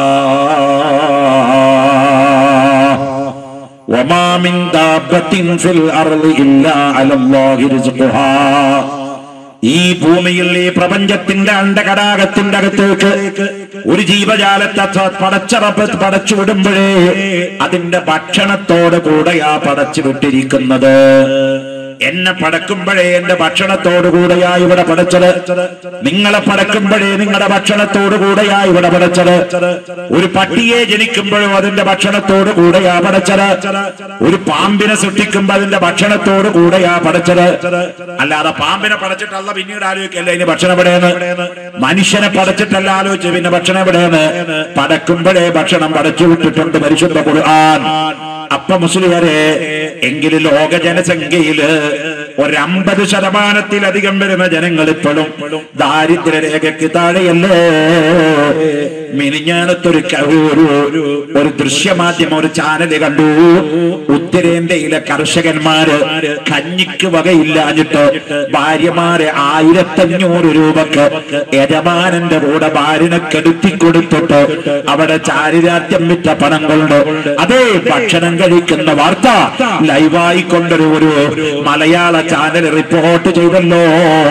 وما من دابة في الأرض إلا على الله رزقها. ഈ ഭൂമിയിൽ ഈ പ്രപഞ്ചത്തിന്റെ അണ്ടകടാകത്തിന്റെ അകത്തേക്ക് ഒരു ജീവജാലത്തെ പടച്ചറപ്പ് പടച്ചു വിടുമ്പോഴേ അതിന്റെ ഭക്ഷണത്തോട് കൂടെയാ പടച്ചു വിട്ടിരിക്കുന്നത്. എന്നെ പടക്കുമ്പോഴേ എന്റെ ഭക്ഷണത്തോടുകൂടെയാ ഇവിടെ പടച്ചത്. നിങ്ങളെ പടക്കുമ്പോഴേ നിങ്ങളുടെ ഭക്ഷണത്തോടുകൂടെയാ ഇവിടെ പടച്ചത്. ഒരു പട്ടിയെ ജനിക്കുമ്പോഴും അതിന്റെ ഭക്ഷണത്തോടു കൂടെയാ പടച്ചത്. ഒരു പാമ്പിനെ സൃഷ്ടിക്കുമ്പോ അതിന്റെ ഭക്ഷണത്തോടു കൂടെയാ പടച്ചത്. അല്ലാതെ പാമ്പിനെ പടച്ചിട്ടല്ല പിന്നീട് ആലോചിക്കല്ല ഇനി ഭക്ഷണം എവിടെയെന്ന്. മനുഷ്യനെ പടച്ചിട്ടല്ല ആലോചിച്ച് പിന്നെ ഭക്ഷണം എവിടെയെന്ന്. പടക്കുമ്പോഴേ ഭക്ഷണം പടച്ചു വിട്ടിട്ടുണ്ട് പരിശുദ്ധ ഖുർആൻ. അപ്പൊ മുസ്ലിമരെ, എങ്കിലും ലോക ജനസംഖ്യയില് ഒരമ്പത് ശതമാനത്തിലധികം വരുന്ന ജനങ്ങൾ ഇപ്പോഴും ദാരിദ്ര്യരേഖയ്ക്ക് താഴെയല്ലേ. മിനിഞ്ഞാനത്തൊരു ഒരു ഒരു ദൃശ്യമാധ്യമം ഒരു ചാനല് കണ്ടു. ഉത്തരേന്ത്യയിലെ കർഷകന്മാര് കഞ്ഞിക്ക് വകയില്ലാഞ്ഞിട്ട് ഭാര്യമാരെ ആയിരത്തഞ്ഞൂറ് രൂപക്ക് യജമാനന്റെ കൂടെ ഭാര്യനെ കെടുത്തിക്കൊടുത്തിട്ട് അവിടെ ചാരിരാത്യം വിറ്റ പണം കൊണ്ട് അതേ ഭക്ഷണം കഴിക്കുന്ന വാർത്ത ലൈവായി കൊണ്ടൊരു ഒരു മലയാള ചാനൽ റിപ്പോർട്ട് ചെയ്തല്ലോ.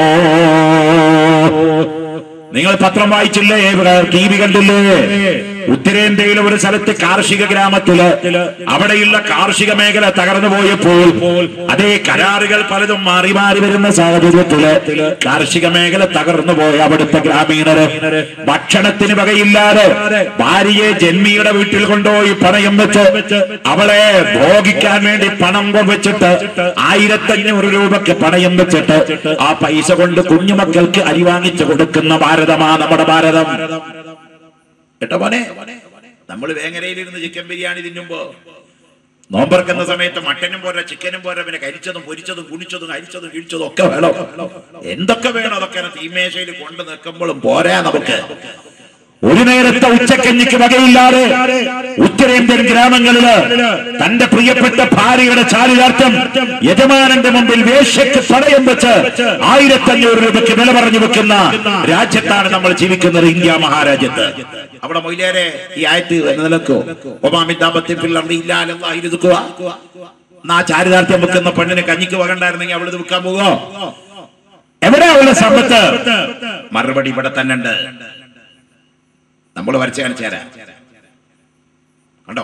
നിങ്ങൾ പത്രം വായിച്ചില്ലേ? ടി വി കണ്ടില്ലേ? ഉത്തരേന്ത്യയിലെ ഒരു സ്ഥലത്ത് കാർഷിക ഗ്രാമത്തില് അവിടെയുള്ള കാർഷിക മേഖല തകർന്നു പോയപ്പോൾ അതേ കരാറുകൾ പലതും മാറി മാറി വരുന്ന സാഹചര്യത്തില് കാർഷിക മേഖല തകർന്നു പോയ അവിടുത്തെ ഗ്രാമീണര് ഭക്ഷണത്തിന് വകയില്ലാതെ ഭാര്യയെ ജന്മിയുടെ വീട്ടിൽ കൊണ്ടുപോയി പണയം വെച്ച് അവളെ ഭോഗിക്കാൻ വേണ്ടി പണം വെച്ചിട്ട് ആയിരത്തഞ്ഞൂറ് രൂപക്ക് പണയം വെച്ചിട്ട് ആ പൈസ കൊണ്ട് കുഞ്ഞുമക്കൾക്ക് അരി വാങ്ങിച്ചു കൊടുക്കുന്ന ഭാരതമാ നമ്മുടെ ഭാരതം. കേട്ടോ മോനെ, നമ്മൾ വേങ്ങരയിലിരുന്ന് ചിക്കൻ ബിരിയാണി തിന്നുമ്പോ നോമ്പറക്കുന്ന സമയത്ത് മട്ടനും പോരാ ചിക്കനും പോരാ പിന്നെ കരിച്ചതും പൊരിച്ചതും കുണിച്ചതും അരിച്ചതും കിഴിച്ചതും ഒക്കെ വേണം. എന്തൊക്കെ വേണം അതൊക്കെ തീമേശയിൽ കൊണ്ട് നിൽക്കുമ്പോഴും പോരാ നമുക്ക്. ഒരു നേരത്തെ ഉച്ചക്കഞ്ഞിക്ക് വകയില്ലാതെ ഉത്തരേന്ത്യൻ ഗ്രാമങ്ങളില് തന്റെ പ്രിയപ്പെട്ട ഭാര്യയുടെ ചാരിതാർത്ഥ്യം യജമാനന്റെ മുമ്പിൽ വേശ്യക്ക് പണയം വെച്ച് ആയിരത്തഞ്ഞൂറ് രൂപയ്ക്ക് വില പറഞ്ഞു വെക്കുന്ന രാജ്യത്താണ് നമ്മൾ ജീവിക്കുന്നത്, ഇന്ത്യ മഹാരാജ്യത്ത്. അവിടെ മൊയ്ലേരെ ഈ ആയത്ത് നിലക്കോ ആ ചാരിതാർത്ഥ്യം വെക്കുന്ന പെണ്ണിന് കഞ്ഞിക്ക് വകണ്ടായിരുന്നെങ്കിൽ അവളിത് വിൽക്കാൻ പോവോ? എവിടെ അവളുടെ സമ്പത്ത്? മറുപടി ഇവിടെ തന്നെ ഉണ്ട്. നമ്മൾ വരച്ച് കാണിച്ചാരാ കണ്ടോ?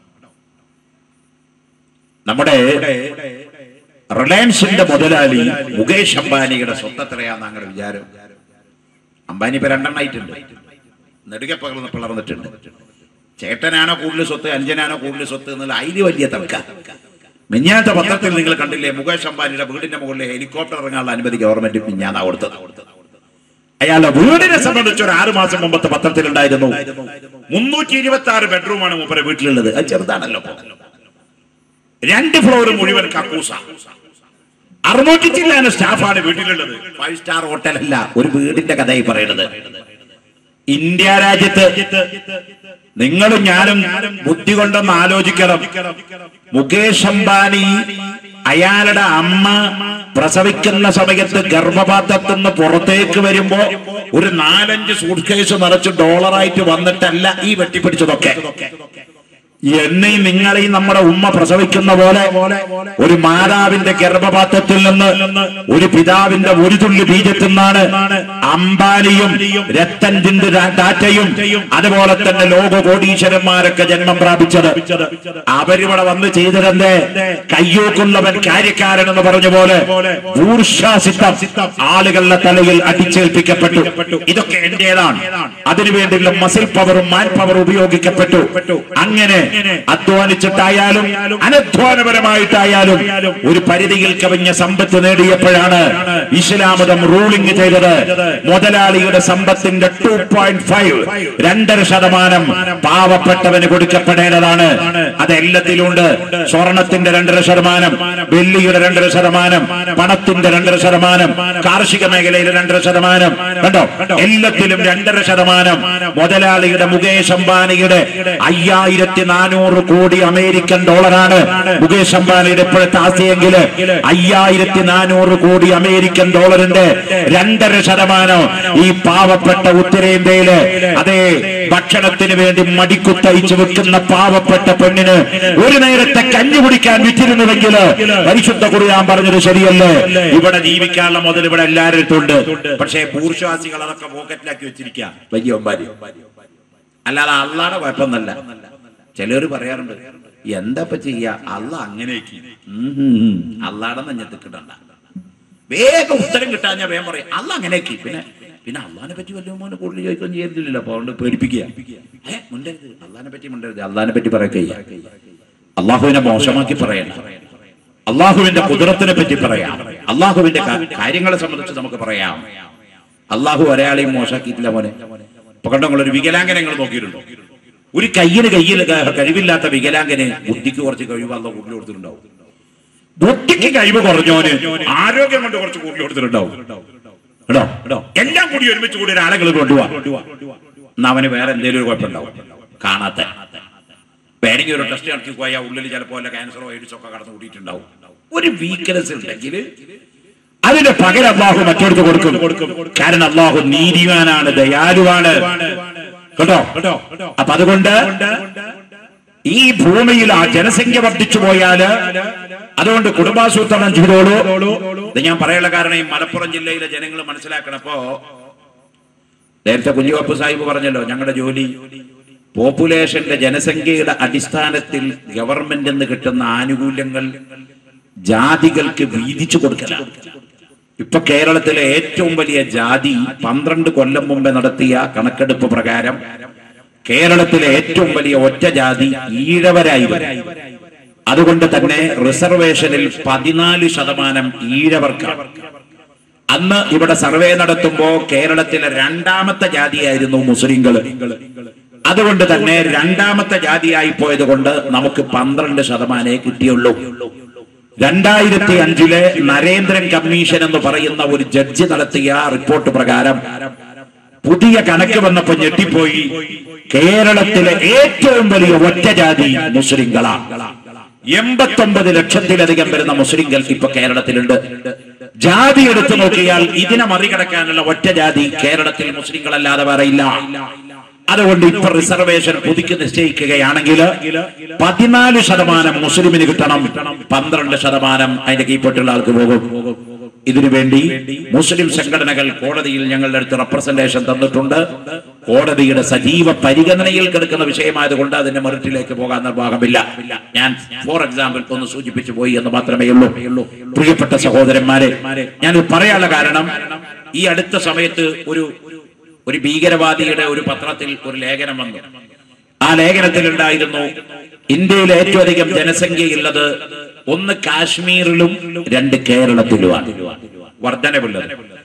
നമ്മുടെ റിലയൻസിന്റെ മുതലാളി മുകേഷ് അംബാനിയുടെ സ്വത്ത് എത്രയാന്ന് അങ്ങനെ വിചാരം? അംബാനി ഇപ്പൊ രണ്ടെണ്ണായിട്ടുണ്ട്, നെടുകെ പകർന്ന് പിളർന്നിട്ടുണ്ട്. ചേട്ടനാണോ കൂടുതൽ സ്വത്ത്, അഞ്ചനാണോ കൂടുതൽ സ്വത്ത് എന്നുള്ള അതിന് വലിയ തർക്ക. മിഞ്ഞാത്ത പത്രത്തിൽ നിങ്ങൾ കണ്ടില്ലേ? മുകേഷ് അംബാനിയുടെ വീടിന്റെ മുകളിൽ ഹെലികോപ്റ്റർ ഇറങ്ങാനുള്ള അനുമതി ഗവൺമെന്റ് മിഞ്ഞാന്നാ കൊടുത്തത്. അയാളുടെ വീടിനെ സംബന്ധിച്ച് ഒരു ആറു മാസം മുമ്പത്തെ പത്രത്തിലുണ്ടായിരുന്നു മുന്നൂറ്റി ഇരുപത്തി ആറ് ബെഡ്റൂമാണ് മൂപ്പരെ വീട്ടിലുള്ളത്. അത് ചെറുതാണല്ലോ. രണ്ട് ഫ്ലോർ മുഴുവൻ കക്കൂസ, അറുന്നൂറ്റി ചില്ലാന സ്റ്റാഫാണ് വീട്ടിലുള്ളത്. ഫൈവ് സ്റ്റാർ ഹോട്ടൽ അല്ല, ഒരു വീടിന്റെ കഥയായി പറയുന്നത്. ഇന്ത്യ രാജ്യത്ത് നിങ്ങളും ഞാനും ബുദ്ധി കൊണ്ടൊന്ന് ആലോചിക്കണം. മുകേഷ് അംബാനി അയാളുടെ അമ്മ പ്രസവിക്കുന്ന സമയത്ത് ഗർഭപാത്രത്തിൽ നിന്ന് പുറത്തേക്ക് വരുമ്പോ ഒരു നാലഞ്ച് സൂട്ട് കേസ് നിറച്ച് ഡോളറായിട്ട് വന്നിട്ടല്ല ഈ വെട്ടിപ്പിടിച്ചതൊക്കെ. എന്നീ നിങ്ങളീ നമ്മുടെ ഉമ്മ പ്രസവിക്കുന്ന പോലെ ഒരു മാതാവിന്റെ ഗർഭപാത്രത്തിൽ നിന്ന് ഒരു പിതാവിന്റെ ഒരു തുള്ളി ബീജത്തിൽ നിന്നാണ് അംബാനിയും രത്തൻ ജിന്ദ് ടാറ്റയും അതുപോലെ തന്നെ ലോക കോടീശ്വരന്മാരൊക്കെ ജന്മം പ്രാപിച്ചത്. അവരിവിടെ വന്ന് ചെയ്തതെന്തേ? കയ്യൂക്കുള്ളവൻ കാര്യക്കാരൻ എന്ന് പറഞ്ഞ പോലെ ബൂർഷ്വാസിത്തം ആളുകളുടെ തലയിൽ അടിച്ചേൽപ്പിക്കപ്പെട്ടു. ഇതൊക്കെ എന്റേതാണ്. അതിനുവേണ്ടിയുള്ള മസിൽ പവറും മാൻ പവറും ഉപയോഗിക്കപ്പെട്ടു. അങ്ങനെ അധ്വാനിച്ചിട്ടായാലും അനധ്വാനപരമായിട്ടായാലും ഒരു പരിധിയിൽ കവിഞ്ഞ സമ്പത്ത് നേടിയപ്പോഴാണ് ഇസ്ലാമതം റൂളിംഗ് ചെയ്തത്. മുതലാളിയുടെ സമ്പത്തിന്റെ ടു പോയിന്റ് ഫൈവ് രണ്ടര ശതമാനം പാവപ്പെട്ടവന് കൊടുക്കപ്പെടേണ്ടതാണ്. അത് എല്ലാത്തിലുണ്ട്. സ്വർണത്തിന്റെ രണ്ടര ശതമാനം, വെള്ളിയുടെ രണ്ടര ശതമാനം, പണത്തിന്റെ രണ്ടര ശതമാനം, കാർഷിക മേഖലയിലെ രണ്ടര ശതമാനം, കണ്ടോ, എല്ലാത്തിലും രണ്ടര ശതമാനം. മുതലാളിയുടെ മുകേഷ് അംബാനിയുടെ അയ്യായിരത്തി നാനൂറ് കോടി അമേരിക്കൻ ഡോളറാണ് മുകേഷ് അംബാനിയുടെ ഇപ്പോഴത്തെ ആസ്തിയെങ്കിൽ അയ്യായിരത്തി നാനൂറ് കോടി അമേരിക്കൻ ഡോളറിന്റെ രണ്ടര ശതമാനം ഈ പാവപ്പെട്ട ഉത്തരേന്ത്യയില് അതേ ഭക്ഷണത്തിന് വേണ്ടി മടിക്കുത്തയച്ചു വെക്കുന്ന പാവപ്പെട്ട പെണ്ണിന് ഒരു നേരത്തെ കഞ്ഞി കുടിക്കാൻ വിറ്റിരുന്നുവെങ്കിൽ പരിശുദ്ധ ഖുർആൻ പറഞ്ഞത് ശരിയല്ലേ? ഇവിടെ ജീവിക്കാനുള്ള മുതൽ ഇവിടെ എല്ലാവരും ഉണ്ട്. പക്ഷേ ബൂർഷ്വാസികൾ അതൊക്കെ പോക്കറ്റിലാക്കി വെച്ചിരിക്കുക വലിയ ഒമ്പാരി. അല്ലാതെ അള്ളാടെ കുഴപ്പമൊന്നല്ല. ചിലർ പറയാറുണ്ട് എന്താപ്പ ചെയ്യാ, അള്ള അങ്ങനെയൊക്കെ അള്ളാടെ നെഞ്ഞത്ത് കിട്ടണ്ട. വേഗം ഉത്തരം കിട്ടാൻ ഞാൻ വേഗം പറയും അള്ള അങ്ങനെയൊക്കെ. പിന്നെ പിന്നെ അള്ളാനെ പറ്റി വല്ല മോനെ കൂടുതൽ ചോദിക്കുകയും ചെയ്തില്ലല്ലോ. അപ്പൊ അതുകൊണ്ട് പേടിപ്പിക്കുക. ഏഹ് മുണ്ടരുത്, അള്ളാനെ പറ്റി മുണ്ടരുത്, അള്ളാനെ പറ്റി പറയുക. അള്ളാഹുവിനെ മോശമാക്കി പറയണം. അള്ളാഹുവിന്റെ കുദറത്തിനെ പറ്റി പറയാം. അള്ളാഹുവിന്റെ കാര്യങ്ങളെ സംബന്ധിച്ച് നമുക്ക് പറയാം. അള്ളാഹു ഒരാളെയും മോശമാക്കിയിട്ടില്ല മോനെ. ഇപ്പൊ കണ്ടോ, ഒരു വികലാംഗനെ നിങ്ങൾ നോക്കിയിട്ടുണ്ടോ? ഒരു കയ്യിന് കയ്യിൽ കഴിവില്ലാത്ത വികലാംഗന് ബുദ്ധിക്ക് കുറച്ച് കഴിവ് അല്ല കൂടുതൽ കൊടുത്തിട്ടുണ്ടാവും. ബുദ്ധിക്ക് കഴിവ് കുറഞ്ഞോന് ആരോഗ്യം കൊണ്ട് കുറച്ച് കൂടുതൽ കൊടുത്തിട്ടുണ്ടാവും. കേട്ടോ കേട്ടോ എല്ലാം കൂടി ഒരുമിച്ച് കൂടി ഒരാളുകൾ കൊണ്ടുപോവാ. എന്നാ അവന് വേറെ എന്തെങ്കിലും ഒരു കുഴപ്പമുണ്ടാവും. കാണാത്ത വേണമെങ്കിൽ ഒരു ടെസ്റ്റ് നടത്തി പോയാൽ ഉള്ളിൽ ചിലപ്പോൾ വല്ല ക്യാൻസറോ എയ്ഡ്സോ ഒക്കെ കടന്നു കൂട്ടിയിട്ടുണ്ടാവും. ഒരു വീക്ക്നെസ് ഉണ്ടെങ്കിൽ അതിന്റെ പകരം അള്ളാഹു മറ്റൊടുത്ത് കൊടുക്കും. കാരണം അള്ളാഹു നീതിമാനാണ്, ദയാലുവാണ്. കേട്ടോ കേട്ടോ അപ്പൊ അതുകൊണ്ട് ഈ ഭൂമിയിൽ ആ ജനസംഖ്യ വർദ്ധിച്ചു പോയാല് അതുകൊണ്ട് കുടുംബാസൂത്രണം ചെയ്തോളൂ. ഇത് ഞാൻ പറയാനുള്ള കാരണം ഈ മലപ്പുറം ജില്ലയിലെ ജനങ്ങൾ മനസ്സിലാക്കണപ്പോ നേരത്തെ കുഞ്ഞുവപ്പ് സാഹിബ് പറഞ്ഞല്ലോ, ഞങ്ങളുടെ ജോലി പോപ്പുലേഷന്റെ ജനസംഖ്യയുടെ അടിസ്ഥാനത്തിൽ ഗവൺമെന്റ് നിന്ന് കിട്ടുന്ന ആനുകൂല്യങ്ങൾ ജാതികൾക്ക് വീതിച്ചു കൊടുക്കലാണ്. ഇപ്പൊ കേരളത്തിലെ ഏറ്റവും വലിയ ജാതി പന്ത്രണ്ട് കൊല്ലം മുമ്പേ നടത്തിയ കണക്കെടുപ്പ് പ്രകാരം കേരളത്തിലെ ഏറ്റവും വലിയ ഒറ്റ ജാതി ഈഴവരായിരുന്നു. അതുകൊണ്ട് തന്നെ റിസർവേഷനിൽ പതിനാല് ശതമാനം ഈഴവർക്കാണ്. അന്ന് ഇവിടെ സർവേ നടത്തുമ്പോ കേരളത്തിലെ രണ്ടാമത്തെ ജാതിയായിരുന്നു മുസ്ലിങ്ങൾ. അതുകൊണ്ട് തന്നെ രണ്ടാമത്തെ ജാതിയായി പോയത് കൊണ്ട് നമുക്ക് പന്ത്രണ്ട് ശതമാനേ കിട്ടിയുള്ളൂ. രണ്ടായിരത്തി അഞ്ചിലെ നരേന്ദ്രൻ കമ്മീഷൻ എന്ന് പറയുന്ന ഒരു ജഡ്ജി നടത്തിയ റിപ്പോർട്ട് പ്രകാരം പുതിയ കണക്ക് വന്നപ്പോ ഞെട്ടിപ്പോയി. കേരളത്തിലെ ഏറ്റവും വലിയ ഒറ്റ ജാതി മുസ്ലിങ്ങളാണ്. എൺപത്തി ഒമ്പത് ലക്ഷത്തിലധികം വരുന്ന മുസ്ലിങ്ങൾ ഇപ്പൊ കേരളത്തിലുണ്ട്. ജാതി എടുത്തു നോക്കിയാൽ ഇതിനെ മറികടക്കാനുള്ള ഒറ്റ ജാതി കേരളത്തിൽ മുസ്ലിങ്ങളല്ലാതെ വേറെയില്ല. അതുകൊണ്ട് ഇപ്പൊ റിസർവേഷൻ പുതുക്കി നിശ്ചയിക്കുകയാണെങ്കിൽ പതിനാല് ശതമാനം മുസ്ലിമിന് കിട്ടണം, പന്ത്രണ്ട് ശതമാനം അതിന്റെ കീഴ്പ്പെട്ടുള്ള ആൾക്ക് പോകും. ഇതിനുവേണ്ടി മുസ്ലിം സംഘടനകൾ കോടതിയിൽ ഞങ്ങളുടെ അടുത്ത് റെപ്രസെന്റേഷൻ തന്നിട്ടുണ്ട്. കോടതിയുടെ സജീവ പരിഗണനയിൽ കിടക്കുന്ന വിഷയമായതുകൊണ്ട് അതിന്റെ മെറിറ്റിലേക്ക് പോകാൻ നിർവാഹമില്ല. ഞാൻ ഫോർ എക്സാമ്പിൾ ഒന്ന് സൂചിപ്പിച്ചു പോയി എന്ന് മാത്രമേ ഉള്ളൂ. പ്രിയപ്പെട്ട സഹോദരന്മാരെ, ഞാൻ പറയാനുള്ള കാരണം ഈ അടുത്ത സമയത്ത് ഒരു ഒരു ഭീകരവാദിയുടെ ഒരു പത്രത്തിൽ ഒരു ലേഖനം വന്നു. ആ ലേഖനത്തിൽ ഉണ്ടായിരുന്നു ഇന്ത്യയിൽ ഏറ്റവും അധികം ജനസംഖ്യയുള്ളത് ഒന്ന് കാശ്മീരിലും രണ്ട് കേരളത്തിലുമാണ് വർധനവുള്ളത്.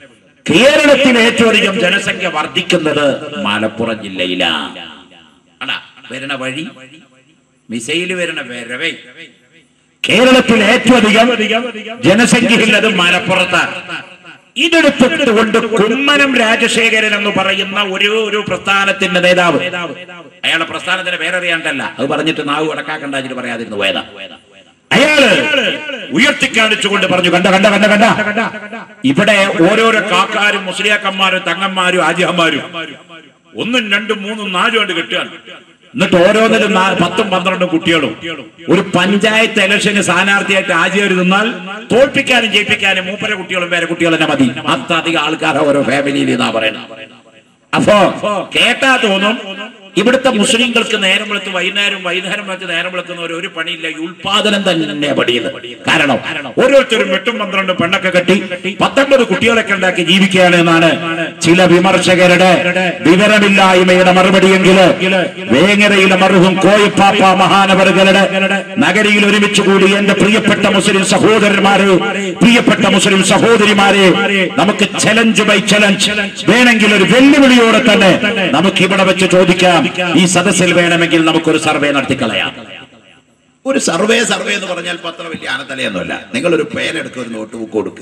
കേരളത്തിൽ ഏറ്റവും അധികം ജനസംഖ്യ വർദ്ധിക്കുന്നത് മലപ്പുറം ജില്ലയിലാണ്. അടാ വരണ വഴി മിസൈല് വരണ വരവേ കേരളത്തിൽ ഏറ്റവും അധികം ജനസംഖ്യയുള്ളത് മലപ്പുറത്താണ്. ഇതെടുത്തുകൊണ്ട് കുമ്മനം രാജശേഖരൻ എന്ന് പറയുന്ന ഒരു ഒരു പ്രസ്ഥാനത്തിന്റെ നേതാവ്, അയാളെ പ്രസ്ഥാനത്തിന്റെ പേരറിയാണ്ടല്ല, അത് പറഞ്ഞിട്ട് നാവ് അടക്കാക്കണ്ടാച്ചിട്ട് പറയാതിരുന്നു പോയതാ. അയാള് ഉയർത്തിക്കാണിച്ചുകൊണ്ട് പറഞ്ഞു, കണ്ട കണ്ട കണ്ട കണ്ട ഇവിടെ ഓരോരോ കാക്കാരും മുസ്ലിയാക്കന്മാരും തങ്ങന്മാരും ആജിഹന്മാരും ഒന്നും രണ്ടും മൂന്നും നാലും കൊണ്ട് കെട്ടുകയാണ്. എന്നിട്ട് ഓരോന്നിലും പത്തും പന്ത്രണ്ടും കുട്ടികളും ഒരു പഞ്ചായത്ത് ഇലക്ഷന് സ്ഥാനാർത്ഥിയായിട്ട് ആജിയർ നിന്നാൽ തോൽപ്പിക്കാനും ജയിപ്പിക്കാനും മൂപ്പര കുട്ടികളും പേരെ കുട്ടികളും തന്നെ മതി. അത്രയധികം ആൾക്കാരെ ഓരോ ഫാമിലിയിൽ എന്നാ പറയുന്നത്. അപ്പോ കേട്ടാ തോന്നും ഇവിടുത്തെ മുസ്ലിങ്ങൾക്ക് നേരം വെളുത്ത് വൈകുന്നേരം വൈകുന്നേരം വെച്ച് നേരം വെളുക്കുന്നവർ ഒരു പണിയില്ല, ഈ ഉത്പാദനം തന്നെ പണിയുന്നത്. കാരണം ഓരോരുത്തരും എട്ടും പന്ത്രണ്ടും പെണ്ണൊക്കെ കെട്ടി പത്തൊമ്പത് കുട്ടികളൊക്കെ ഉണ്ടാക്കി ജീവിക്കുകയാണ് എന്നാണ് ചില വിമർശകരുടെ വിവരമില്ലായ്മയുടെ മറുപടിയെങ്കിൽ വേങ്ങരയിലെ മർഹൂം കോയിപ്പാപ്പ മഹാനവറുകളുടെ നഗരിയിൽ ഒരുമിച്ച് കൂടി എന്റെ പ്രിയപ്പെട്ട മുസ്ലിം സഹോദരന്മാരെ, പ്രിയപ്പെട്ട മുസ്ലിം സഹോദരിമാരെ, നമുക്ക് ചലഞ്ച് ബൈ ചലഞ്ച് വേണമെങ്കിൽ ഒരു വെല്ലുവിളിയോടെ തന്നെ നമുക്ക് ഇവിടെ വെച്ച് ചോദിക്കാം, ഈ സദസ്സിൽ വേണമെങ്കിൽ നമുക്കൊരു സർവേ നടത്തിക്കളയാം. ഒരു സർവേ സർവേ എന്ന് പറഞ്ഞാൽ പത്ര വലിയ ആനത്തലയൊന്നുമല്ല. നിങ്ങളൊരു പേരെടുക്കുക, ഒരു നോട്ട് ബുക്ക് കൊടുക്കുക.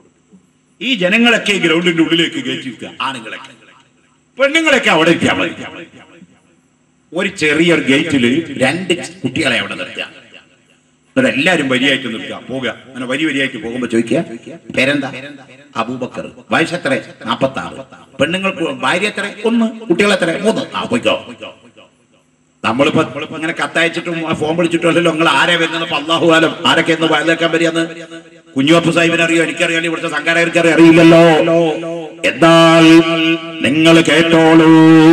ഈ ജനങ്ങളൊക്കെ ഈ ഗ്രൗണ്ടിന്റെ ഉള്ളിലേക്ക് കയറ്റിയിരിക്കുക, ആണുങ്ങളൊക്കെ പെണ്ണുങ്ങളൊക്കെ അവിടെ ഇരിക്കാൻ മതി. ഒരു ചെറിയൊരു ഗേറ്റില് രണ്ട് കുട്ടികളെ അവിടെ നിർത്തുക, എന്നിട്ട് എല്ലാരും വരിയായിട്ട് നിർത്തുക, പോകുക. അങ്ങനെ വരി വരിയായിട്ട് പോകുമ്പോ ചോദിക്കുക, പേരെന്താ? അബൂബക്കർ. വയസ്സ് എത്ര? നാപ്പത്തി ആറ്. പെണ്ണുങ്ങൾക്ക് ഭാര്യ എത്ര? ഒന്ന്. കുട്ടികൾ എത്ര? മൂന്ന്. ആ പോയിക്കോ. നമ്മളിപ്പോ ഇങ്ങനെ കത്തയച്ചിട്ടും ഫോൺ വിളിച്ചിട്ടും അല്ലല്ലോ നിങ്ങൾ ആരെ വരുന്നത്. അള്ളാഹു ആലം ആരൊക്കെ എന്ന് വയലേക്കാൻ വരികയെന്ന് കുഞ്ഞുവപ്പ് സാഹിബിനെ അറിയോ? എനിക്കറിയാം, ഇവിടുത്തെ സംഘാടകർക്ക് അറിയില്ലല്ലോ. എന്നാൽ നിങ്ങൾ കേട്ടോളൂ,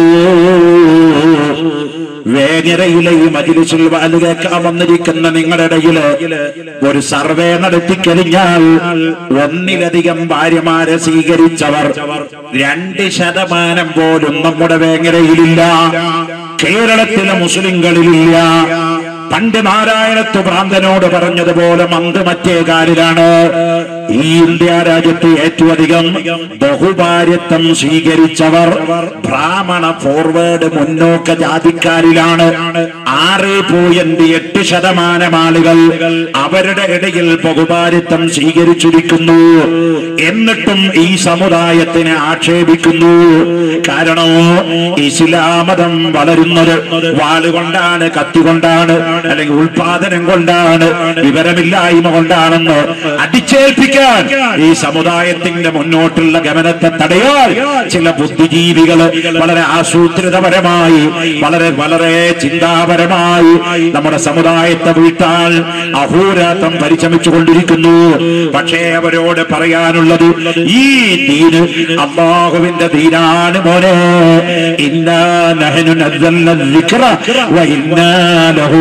വേങ്ങരയിലെ ഈ മജ്‌ലിസിൽ വാല് കേൾക്കാൻ വന്നിരിക്കുന്ന നിങ്ങളുടെ ഇടയില് ഒരു സർവേ നടത്തിക്കഴിഞ്ഞാൽ ഒന്നിലധികം ഭാര്യമാരെ സ്വീകരിച്ചവർ രണ്ട് ശതമാനം പോലും നമ്മുടെ വേങ്ങരയിലില്ല, കേരളത്തിലെ മുസ്ലിങ്ങളിലില്ല. പണ്ട് നാരായണത്വ ഭ്രാന്തനോട് പറഞ്ഞതുപോലെ മന്ത് മറ്റേ കാലിലാണ്. ഈ ഇന്ത്യ രാജ്യത്ത് ഏറ്റവും അധികം ബഹുഭാര്യത്വം സ്വീകരിച്ചവർ ബ്രാഹ്മണ ഫോർവേഡ് മുന്നോക്ക ജാതിക്കാരിലാണ്. ആറ് പോയിന്റ് എട്ട് ശതമാനം ആളുകൾ അവരുടെ ഇടയിൽ ബഹുഭാര്യത്വം സ്വീകരിച്ചിരിക്കുന്നു. എന്നിട്ടും ഈ സമുദായത്തിനെ ആക്ഷേപിക്കുന്നു. കാരണം ഇസ്ലാം മതം വളരുന്നത് വാളുകൊണ്ടാണ്, കത്തികൊണ്ടാണ്, അല്ലെങ്കിൽ ഉൽപാദനം കൊണ്ടാണ്, വിവരമില്ലായ്മ കൊണ്ടാണെന്ന് അടിച്ചേൽപ്പിക്കാൻ ഈ സമുദായത്തിന്റെ മുന്നോട്ടുള്ള ഗമനത്തെ തടയാൻ ചില ബുദ്ധിജീവികള് വളരെ ആസൂത്രിതപരമായി, വളരെ വളരെ ചിന്താപരമായി നമ്മുടെ സമുദായത്തെ വീട്ടാൻ അഹോരാത്രം പരിശ്രമിച്ചുകൊണ്ടിരിക്കുന്നു. പക്ഷേ അവരോട് പറയാനുള്ളത്, ഈ ദീന് അല്ലാഹുവിന്റെ ദീനാണ് മോനെ. ഇന്നാ നഹ്നു നസ്സൽന الذിക്റ വഇന്നാ ലഹു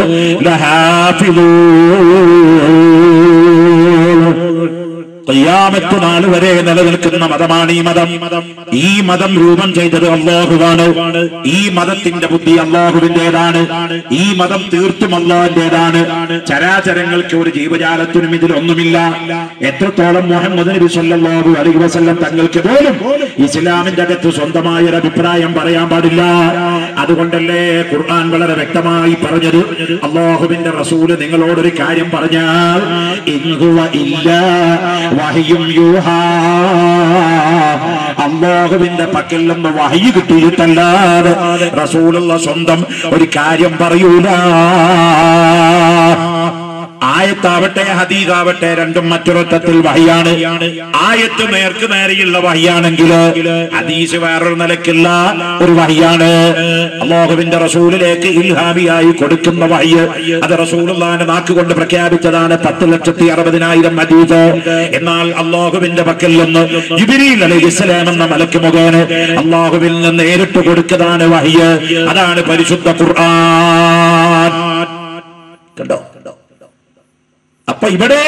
ഖിയാമത്ത് നാൾ വരെ നിലനിൽക്കുന്ന മതമാണ് ഈ മതം. ഈ മതം രൂപം ചെയ്തത് അല്ലാഹുവാണ്. ഈ മതത്തിന്റെ ബുദ്ധി അല്ലാഹുവിന്റേതാണ്. ഈ മതം തീർത്തും അല്ലാഹുവിന്റേതാണ്. ചരാചരങ്ങൾക്ക് ഒരു ജീവജാലത്തിനും ഇതിലൊന്നുമില്ല. എത്രത്തോളം മുഹമ്മദ് നബി സല്ലല്ലാഹു അലൈഹി വസല്ലം തങ്ങൾക്ക് പോലും ഇസ്ലാമിന്റെ അകത്ത് സ്വന്തമായ ഒരു അഭിപ്രായം പറയാൻ പാടില്ല. അതുകൊണ്ടല്ലേ ഖുർആൻ വളരെ വ്യക്തമായി പറഞ്ഞത്, അല്ലാഹുവിന്റെ റസൂല് നിങ്ങളോടൊരു കാര്യം പറഞ്ഞാൽ ഇൻ ഹുവ ഇല്ലാ വഹയും യൂഹാ, അല്ലാഹുവിന്റെ പക്കൽ നിന്ന് വഹയി കിട്ടിയിട്ടല്ലാതെ റസൂലുള്ള സ്വന്തം ഒരു കാര്യം പറയൂല. ആയത്താവട്ടെ ഹദീസാവട്ടെ രണ്ടും മറ്റൊരർത്ഥത്തിൽ വഹിയാണ്. ആയത്ത് നേർക്ക് നേരെയുള്ള വഹിയാണെങ്കിൽ ഹദീസ് വേറൊരു നിലയ്ക്കുള്ള ഒരു വഹിയാണ്. അല്ലാഹുവിന്റെ റസൂലിലേക്ക് ഇൽഹാമിയായി കൊടുക്കുന്ന വഹി അത് റസൂലുള്ളാഹിന്റെ നാക്കുകൊണ്ട് പ്രഖ്യാപിച്ചതാണ്. പത്ത് ലക്ഷത്തി അറുപതിനായിരം ഹദീസ്. എന്നാൽ അല്ലാഹുവിന്റെ പക്കൽ നിന്ന് ജിബ്രീൽ അലൈഹിസ്സലാം എന്ന മലക്ക് മുഖേന അല്ലാഹുവിൽ നിന്ന് നേരിട്ട് കൊടുക്കുന്നതാണ് വഹി. അതാണ് പരിശുദ്ധ ഖുർആൻ. കണ്ടോ? അപ്പൊ ഇവിടെ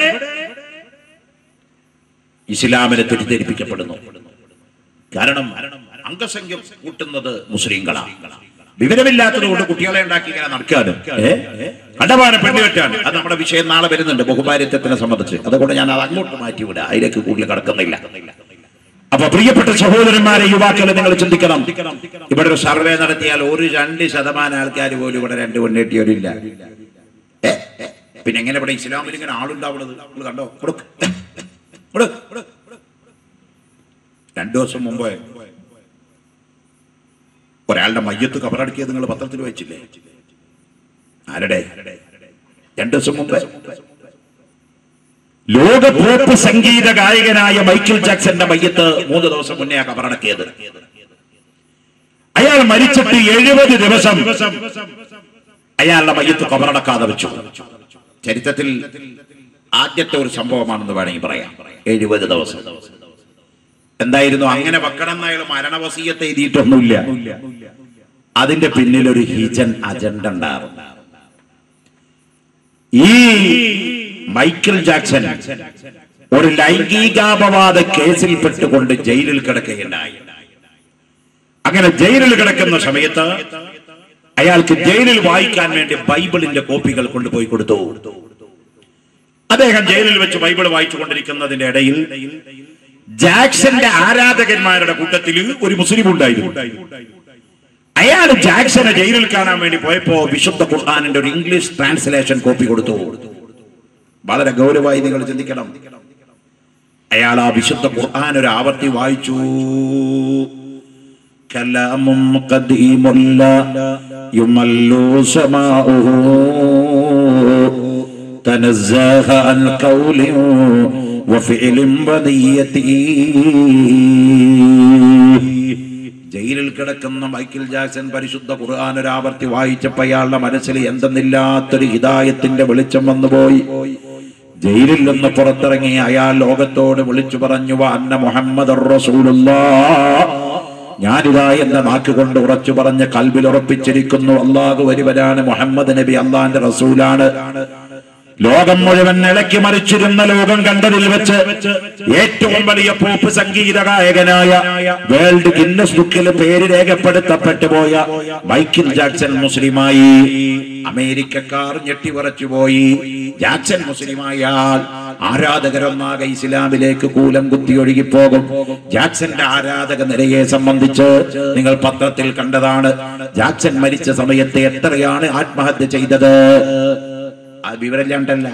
ഇസ്ലാമിനെ തെറ്റിദ്ധരിപ്പിക്കപ്പെടുന്നു. കാരണം അംഗസംഖ്യ കൂട്ടുന്നത് മുസ്ലിങ്ങളാണ്. വിവരമില്ലാത്തത് കൊണ്ട് കുട്ടികളെ ഉണ്ടാക്കി ഇങ്ങനെ നടക്കാനും അടവാണ് പെണ്ണുകെട്ടാണ്. അത് നമ്മുടെ വിഷയം നാളെ വരുന്നുണ്ട്, ബഹുഭാര്യത്വത്തിനെ സംബന്ധിച്ച്. അതുകൊണ്ട് ഞാൻ അത് അങ്ങോട്ട് മാറ്റിവിടുക, അതിലേക്ക് കൂടുതൽ കടക്കുന്നില്ല. അപ്പൊ പ്രിയപ്പെട്ട സഹോദരന്മാരെ, യുവാക്കളെ, നിങ്ങൾ ചിന്തിക്കണം. ഇവിടെ ഒരു സർവേ നടത്തിയാൽ ഒരു രണ്ട് ശതമാനം ആൾക്കാർ പോലും ഇവിടെ രണ്ട് പെണ്ണെട്ടിയവരില്ല. പിന്നെ എങ്ങനെ ഇവിടെ ഇസ്ലാമിൽ ഇങ്ങനെ ആളുണ്ടാവുന്നത്? നിങ്ങൾ കണ്ടോ? രണ്ടു ദിവസം മുമ്പ് ഒരാളുടെ മയ്യത്ത് കബറടക്കിയത് നിങ്ങൾ പത്രത്തിൽ വായിച്ചില്ലേ? ആരുടെ? രണ്ടു ദിവസം മുമ്പ് ലോക പോപ്പ് സംഗീത ഗായകനായ മൈക്കിൾ ജാക്സന്റെ മയ്യത്ത് മൂന്ന് ദിവസം മുന്നേ കബറടക്കിയത്. അയാൾ മരിച്ചിട്ട് എഴുപത് ദിവസം അയാളുടെ മയ്യത്ത് കബറടക്കാതെ വെച്ചു. ചരിത്രത്തിൽ ആദ്യത്തെ ഒരു സംഭവമാണെന്ന് വേണമെങ്കിൽ പറയാം. എഴുപത് ദിവസം എന്തായിരുന്നു? അങ്ങനെ വെക്കണം അയാൾ മരണവസീയത്ത് എഴുതിയിട്ടൊന്നുമില്ല. അതിന്റെ പിന്നിൽ ഒരു ഹിജൻ അജണ്ട ഉണ്ടായിരുന്നു. ഈ മൈക്കിൾ ജാക്സൺ ഒരു ലൈംഗികാപവാദ കേസിൽ പെട്ടുകൊണ്ട് ജയിലിൽ കിടക്കുകയുണ്ടായി. അങ്ങനെ ജയിലിൽ കിടക്കുന്ന സമയത്ത് അയാൾക്ക് ജയിലിൽ വായിക്കാൻ വേണ്ടി ബൈബിളിന്റെ കോപ്പികൾ കൊണ്ടുപോയി കൊടുത്തു. അദ്ദേഹം ജയിലിൽ വെച്ച് ബൈബിൾ വായിച്ചു കൊണ്ടിരിക്കുന്നതിന്റെ ഇടയിൽ ജാക്സന്റെ ആരാധകന്മാരുടെ കൂട്ടത്തിൽ ഒരു മുസ്ലിം ഉണ്ടായിരുന്നു. അയാൾ ജാക്സനെ ജയിലിൽ കാണാൻ വേണ്ടി പോയപ്പോ വിശുദ്ധ ഖുർആനിന്റെ ഒരു ഇംഗ്ലീഷ് ട്രാൻസ്ലേഷൻ കോപ്പി കൊടുത്തു. വളരെ ഗൗരവമായി നിങ്ങൾ ചിന്തിക്കണം. അയാൾ ആ വിശുദ്ധ ഖുർആൻ ഒരു ആവർത്തി വായിച്ചു. കലാമും ഖദീമുല്ല യുമല്ലു സമാഉഹു തനസ്സഹ അൻ ഖൗലി വഫിഇലിൻ ബദിയതി. ജയിലിൽ കിടക്കുന്ന മൈക്കിൾ ജാക്സൺ പരിശുദ്ധ ഖുർആൻ ഒരു ആവർത്തി വായിച്ചപ്പോൾ അയാളുടെ മനസ്സിൽ എന്തെന്നില്ലാത്തൊരു ഹിദായത്തിന്റെ വെളിച്ചം വന്നുപോയി. ജയിലിൽ നിന്ന് പുറത്തിറങ്ങി അയാൾ ലോകത്തോട് വിളിച്ചു പറഞ്ഞു, അന്ന മുഹമ്മദുർ റസൂലുള്ളാഹ്, ഞാനിതാ എന്ന നാക്കുകൊണ്ട് ഉറച്ചു പറഞ്ഞ് കൽബിൽ ഉറപ്പിച്ചിരിക്കുന്നു, അല്ലാഹു ഒരുവനാണ്, മുഹമ്മദ് നബി അള്ളാന്റെ റസൂലാണ്. ലോകം മുഴുവൻ ഇളക്കി മറിച്ചിരുന്ന ലോകം കണ്ടതിൽ വെച്ച് ഏറ്റവും വലിയ പോപ്പ് സംഗീത ഗായകനായ വേൾഡ് ഗിന്നസ് ബുക്കിൽ പേര് രേഖപ്പെടുത്തപ്പെട്ടു പോയ മൈക്കിൾ ജാക്സൺ മുസ്ലിമായി. അമേരിക്കക്കാർ ഞെട്ടിവറച്ചുപോയി. ജാക്സൺ മുസ്ലിമായാൽ ആരാധകരൊന്നാകെ ഇസ്ലാമിലേക്ക് കൂലം കുത്തി ഒഴുകിപ്പോകും. ജാക്സന്റെ ആരാധക നിരയെ സംബന്ധിച്ച് നിങ്ങൾ പത്രത്തിൽ കണ്ടതാണ്. ജാക്സൺ മരിച്ച സമയത്ത് എത്രയാണ് ആത്മഹത്യ ചെയ്തത്? ആ വിവരമില്ലാണ്ടല്ല.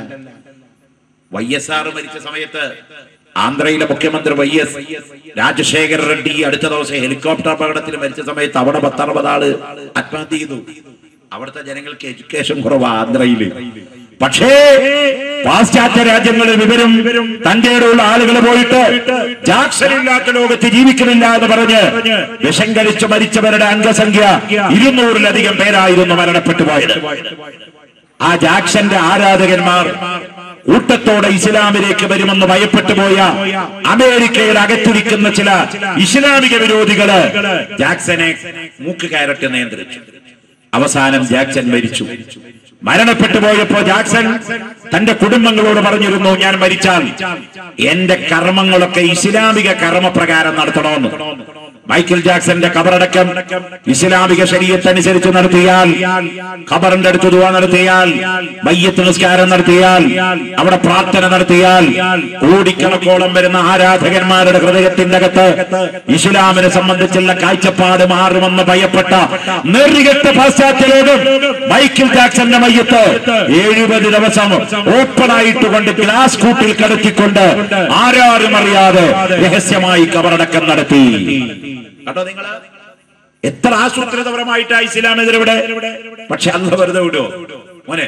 വൈ എസ് ആർ മരിച്ച സമയത്ത് ആന്ധ്രയിലെ മുഖ്യമന്ത്രി വൈ എസ് രാജശേഖര റെഡ്ഡി അടുത്ത ദിവസം ഹെലികോപ്റ്റർ അപകടത്തിൽ മരിച്ച സമയത്ത് അവിടെ പത്തറുപത് ആള് ആത്മഹത്യ ചെയ്തു. അവിടുത്തെ ജനങ്ങൾക്ക് എഡ്യൂക്കേഷൻ കുറവാ ആന്ധ്രയില്. പക്ഷേ പാശ്ചാത്യ രാജ്യങ്ങളിൽ വിവരം തന്റെ ഉള്ള ആളുകൾ പോയിട്ട് ജാക്സൺ ഇല്ലാത്ത ലോകത്ത് ജീവിക്കുന്നില്ല എന്ന് പറഞ്ഞ് വിഷം കഴിച്ച് മരിച്ചവരുടെ അംഗസംഖ്യ ഇരുന്നൂറിലധികം പേരായിരുന്നു മരണപ്പെട്ടു പോയത്. ആ ജാക്സന്റെ ആരാധകന്മാർ കൂട്ടത്തോടെ ഇസ്ലാമിലേക്ക് വരുമെന്ന് ഭയപ്പെട്ടു പോയ അമേരിക്കയുടെ അകത്തിരിക്കുന്ന ചില ഇസ്ലാമിക വിരോധികള് ജാക്സനെ മൂക്ക് കയറട്ട് നിയന്ത്രിച്ചു. അവസാനം ജാക്സൺ മരിച്ചു. മരണപ്പെട്ടു പോയപ്പോ ജാക്സൺ തന്റെ കുടുംബങ്ങളോട് പറഞ്ഞിരുന്നു, ഞാൻ മരിച്ചാൽ എന്റെ കർമ്മങ്ങളൊക്കെ ഇസ്ലാമിക കർമ്മപ്രകാരം നടത്തണമെന്ന്. മൈക്കിൾ ജാക്സന്റെ ഖബറടക്കം ഇസ്ലാമിക ശരീഅത്ത് അനുസരിച്ച് നടത്തിയാൽ, ഖബറിന്റെ അടുത്ത് ദുആ നടത്തിയാൽ, മയ്യത്ത് നിസ്കാരം നടത്തിയാൽ, അവിടെ പ്രാർത്ഥന നടത്തിയാൽ കോടിക്കണക്കോളം വരുന്ന ആരാധകന്മാരുടെ ഹൃദയത്തിന്റെ അകത്ത് ഇസ്ലാമിനെ സംബന്ധിച്ചുള്ള കാഴ്ചപ്പാട് മാറുമെന്ന് ഭയപ്പെട്ട നെറികെട്ട പാശ്ചാത്യ ലോകം മൈക്കിൾ ജാക്സന്റെ മയ്യത്ത് എഴുപത് ദിവസം ഓപ്പണായിട്ട് കൊണ്ട് ഗ്ലാസ് കൂട്ടിൽ കടത്തിക്കൊണ്ട് ആരാരും അറിയാതെ രഹസ്യമായി ഖബറടക്കം നടത്തി. കേട്ടോ നിങ്ങള് എത്ര ആസൂത്രിതപരമായിട്ടാ ഇസ്ലാമെതിരെ. പക്ഷെ അന്ന് വെറുതെ വിടുവോ? മോനെ,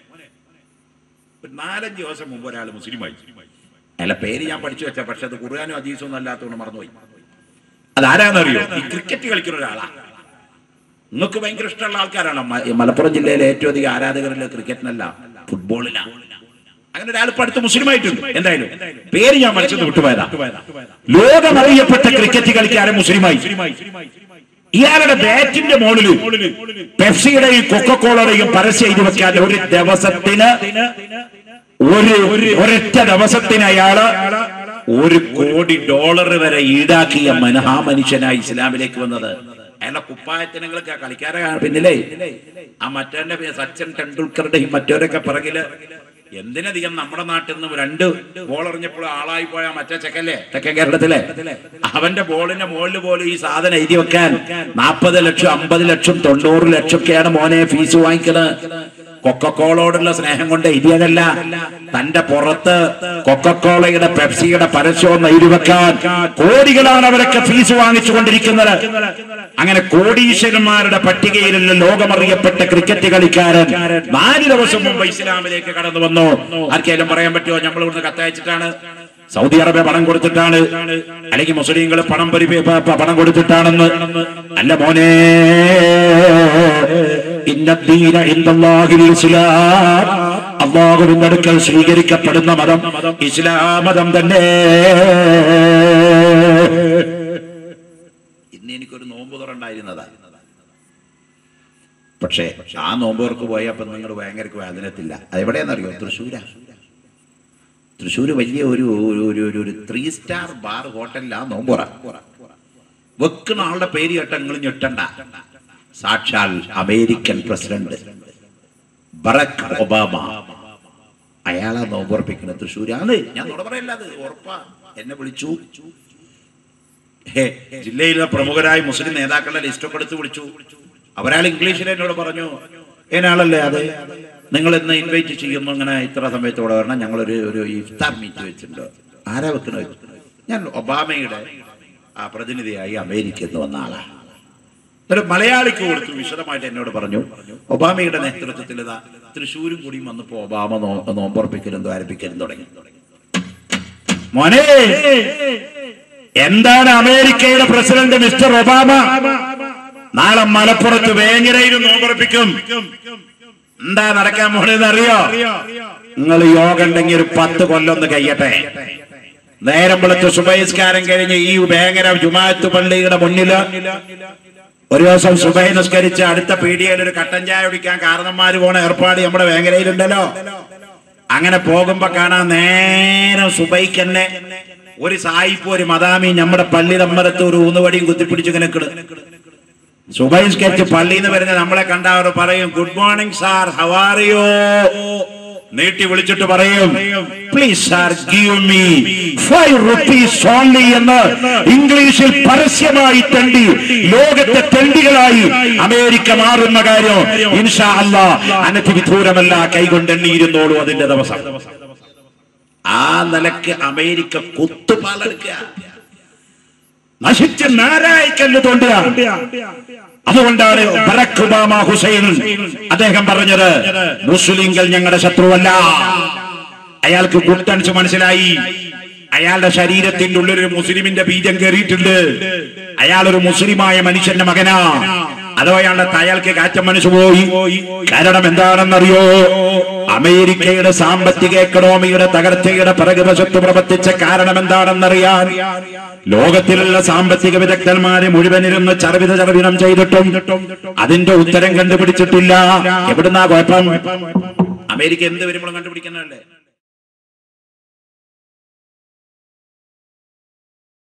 ഒരു നാലഞ്ച് ദിവസം മുമ്പ് ഒരാൾ മുസ്ലിമായി. അയാളെ പേര് ഞാൻ പഠിച്ചു വെച്ച, പക്ഷെ അത് ഖുർആനും ഹദീസും ഒന്നും അല്ലാത്തതുകൊണ്ട് മറന്നുപോയി. അതാരാന്നറിയോ? ഈ ക്രിക്കറ്റ് കളിക്കുന്ന ഒരാളാ. നിങ്ങൾക്ക് ഭയങ്കര ഇഷ്ടമുള്ള ആൾക്കാരാണ്. മലപ്പുറം ജില്ലയിലെ ഏറ്റവും അധികം ആരാധകരുള്ള ക്രിക്കറ്റിനല്ല, ഫുട്ബോളിലാണ്. അങ്ങനെ ഒരാൾ ഇപ്പൊ അടുത്ത് മുസ്ലിമായിട്ടുണ്ട്. എന്തായാലും പേര് ഞാൻ മനസ്സിൽ വിട്ടുപോയതാ. ലോകമറിയപ്പെട്ട ക്രിക്കറ്റ് കളിക്കാരൻ മുസ്ലിമായി. ഇയാളുടെ ബാറ്റിന്റെ മുകളിൽ പെപ്സിയുടെയും കൊക്കക്കോളയുടെയും പരസ്യം എഴുതി വെക്കാൻ ഒരു ദിവസത്തിന് ഒരു ഒരൊറ്റ ദിവസത്തിന് അയാള് ഒരു കോടി ഡോളർ വരെ ഈടാക്കിയ മഹാ മനുഷ്യനായി ഇസ്ലാമിലേക്ക് വന്നത്. അയാളുടെ കുപ്പായത്തിനങ്ങളൊക്കെ കളിക്കാരെ പിന്നിലേ ആ മറ്റേ സച്ചിൻ ടെണ്ടുൽക്കറുടെയും മറ്റവരൊക്കെ പിറകില് എന്തിനധികം നമ്മുടെ നാട്ടിൽ നിന്ന് രണ്ട് ബോൾ എറിഞ്ഞപ്പോൾ ആളായി പോയ മറ്റേ ചെക്കല്ലേ തെക്കൻ കേരളത്തിലെ, അവന്റെ ബോളിന്റെ മുകളിൽ പോലും ഈ സാധനം എഴുതി വെക്കാൻ നാൽപ്പത് ലക്ഷം അമ്പത് ലക്ഷം തൊണ്ണൂറ് ലക്ഷം ഒക്കെയാണ് മോനെ ഫീസ് വാങ്ങിക്കുന്നത്. കൊക്കക്കോളോടുള്ള സ്നേഹം കൊണ്ട് എഴുതിയതല്ല, തന്റെ പുറത്ത് കൊക്കക്കോളയുടെ പെപ്സിയുടെ പരസ്യം എഴുതി വെക്കാൻ കോടികളാണ് അവരൊക്കെ ഫീസ് വാങ്ങിച്ചുകൊണ്ടിരിക്കുന്നത്. അങ്ങനെ കോടീശ്വരന്മാരുടെ പട്ടികയിലുള്ള ലോകമറിയപ്പെട്ട ക്രിക്കറ്റ് കളിക്കാരൻ നാല് ദിവസം മുമ്പ് ഇസ്ലാമിലേക്ക് കടന്നു വന്നു. ആർക്കെങ്കിലും പറയാൻ പറ്റുമോ നമ്മൾ ഇവിടുന്ന് കത്തയച്ചിട്ടാണ്, സൗദി അറേബ്യ പണം കൊടുത്തിട്ടാണ്, അല്ലെങ്കിൽ മുസ്ലിങ്ങൾ പണം പരി പണം കൊടുത്തിട്ടാണെന്ന്? അല്ല മോനെ, ഇന്നദ്ദീന ഇൻദല്ലാഹിൽ ഇസ്ലാം, അല്ലാഹുവിന്റെ അടുക്കൽ സ്വീകരിക്കപ്പെടുന്ന മതം ഇസ്ലാം മതം തന്നെ. ഇന്ന് എനിക്കൊരു നോമ്പ് തുറണ്ടായിരുന്നതാ, പക്ഷേ ആ നോമ്പോർക്ക് പോയപ്പോ നിങ്ങൾ ഭയങ്കര വേദനത്തില്ല. അതെവിടെയാണെന്നറിയോ? തൃശ്ശൂരാ. തൃശ്ശൂര് വലിയ ഒരു ഒരു ത്രീ സ്റ്റാർ ബാർ ഹോട്ടലിലാ നോമ്പുറ. വെക്കുന്ന ആളുടെ പേര് കേട്ട നിങ്ങൾ ഞെട്ടണ്ട. സാക്ഷാൽ അമേരിക്കൻ പ്രസിഡന്റ് ബറാക് ഒബാമ, അയാളാ നോമ്പുറപ്പിക്കുന്നത് തൃശ്ശൂരാണ്. ഞാൻ നോട് പറയല്ല, അത് ഉറപ്പാ. എന്നെ വിളിച്ചു, ജില്ലയിലെ പ്രമുഖരായ മുസ്ലിം നേതാക്കളുടെ ലിസ്റ്റൊക്കെ എടുത്ത് വിളിച്ചു. അവരാൾ ഇംഗ്ലീഷിൽ എന്നോട് പറഞ്ഞു, ഏനാളല്ലേ അത്, നിങ്ങൾ ഇന്ന് ഇൻവൈറ്റ് ചെയ്യുന്നു, ഇങ്ങനെ ഇത്ര സമയത്തോടെ വരണം, ഞങ്ങളൊരു ഒരു ഇഫ്താർ മീറ്റ് വെച്ചിട്ടുണ്ട്. ആരാ വെക്കുന്നത്? ഞാൻ ഒബാമയുടെ ആ പ്രതിനിധിയായി അമേരിക്കയിൽ നിന്ന് വന്ന ആളാ. ഒരു മലയാളിക്ക് കൊടുത്തു, വിശദമായിട്ട് എന്നോട് പറഞ്ഞു, ഒബാമയുടെ നേതൃത്വത്തിൽ ഇതാ തൃശ്ശൂരും കൂടിയും വന്നപ്പോ ഒബാമ നോമ്പുറപ്പിക്കലും ദ്വാരപ്പിക്കലും തുടങ്ങി. മോനെ, എന്താണ് അമേരിക്കയുടെ പ്രസിഡന്റ് മിസ്റ്റർ ഒബാമ നാളെ മലപ്പുറത്ത് വേങ്ങരയിൽ നോമ്പുറപ്പിക്കും. എന്താ നടക്കാൻ പോണെന്ന് അറിയോ? നിങ്ങൾ യോഗ ഉണ്ടെങ്കിൽ ഒരു പത്ത് കൊല്ലൊന്ന് കഴിയട്ടെ. നേരം വെളുത്ത് സുബഹിസ്കാരം കഴിഞ്ഞ് ഈ വേങ്ങര ജുമാഅത്ത് പള്ളിയുടെ മുന്നില് ഒരു ദിവസം സുബഹി നിസ്കരിച്ച് അടുത്ത പീടികയിൽ ഒരു കട്ടൻ ചായ കുടിക്കാൻ കാരണന്മാര് പോണ ഏർപ്പാട് നമ്മുടെ വേങ്ങരയിലുണ്ടല്ലോ. അങ്ങനെ പോകുമ്പോ കാണാൻ നേരം സുബഹിക്ക് തന്നെ ഒരു സായിപ്പ് ഒരു മദാമി നമ്മുടെ പള്ളി നമ്മരത്ത് ഒരു ഊന്നുവടിയും കുത്തിപ്പിടിച്ചു കിടക്കണ്. സുബഹി നിസ്കരിച്ച് പള്ളിന്ന് വരുന്ന നമ്മളെ കണ്ട അവർ പറയും, good morning sir, how are you? നീട്ടി വിളിച്ചിട്ട് പറയും, please sir give me five rupees only എന്ന് ഇംഗ്ലീഷിൽ പരസ്യമായി തണ്ടി ലോകത്തെ തെണ്ടികളായി അമേരിക്ക മാറുന്ന കാര്യം ഇൻഷാ അല്ലാഹ് അനധിവിദൂരമല്ല. കൈകൊണ്ട് എണ്ണിയിരുന്നോളൂ അതിന്റെ ദിവസം. ആ നിലക്ക് അമേരിക്ക കുത്തുപാലെടുക്കുക, നശിച്ച് നാരായിക്കല്ല് തോണ്ടുക. അതുകൊണ്ടാണ് ബറാക് ഒബാമ ഹുസൈൻ അദ്ദേഹം പറഞ്ഞത്, മുസ്ലിങ്ങൾ ഞങ്ങളുടെ ശത്രുവല്ല. അയാൾക്ക് ഗുട്ടൻസ് മനസ്സിലായി. അയാളുടെ ശരീരത്തിന്റെ ഉള്ളിലൊരു മുസ്ലിമിന്റെ ബീജം കയറിയിട്ടുണ്ട്. അയാളൊരു മുസ്ലിമായ മനുഷ്യന്റെ മകനാ. അതോ അയാളുടെ അയാൾക്ക് കാറ്റം മനസ്സുപോയി. കാരണം എന്താണെന്നറിയോ? അമേരിക്കയുടെ സാമ്പത്തിക എക്കണോമിയുടെ തകർച്ചയുടെ പിറകുവശത്ത് പ്രവർത്തിച്ച കാരണം എന്താണെന്നറിയാൻ ലോകത്തിലുള്ള സാമ്പത്തിക വിദഗ്ധന്മാരെ മുഴുവനിരുന്ന് ചർവിത ചർവിനം ചെയ്തിട്ടും അതിന്റെ ഉത്തരം കണ്ടുപിടിച്ചിട്ടില്ല. എവിടുന്നാ കുഴപ്പം? അമേരിക്ക എന്ത് വരുമ്പോഴും കണ്ടുപിടിക്കുന്നതല്ലേ.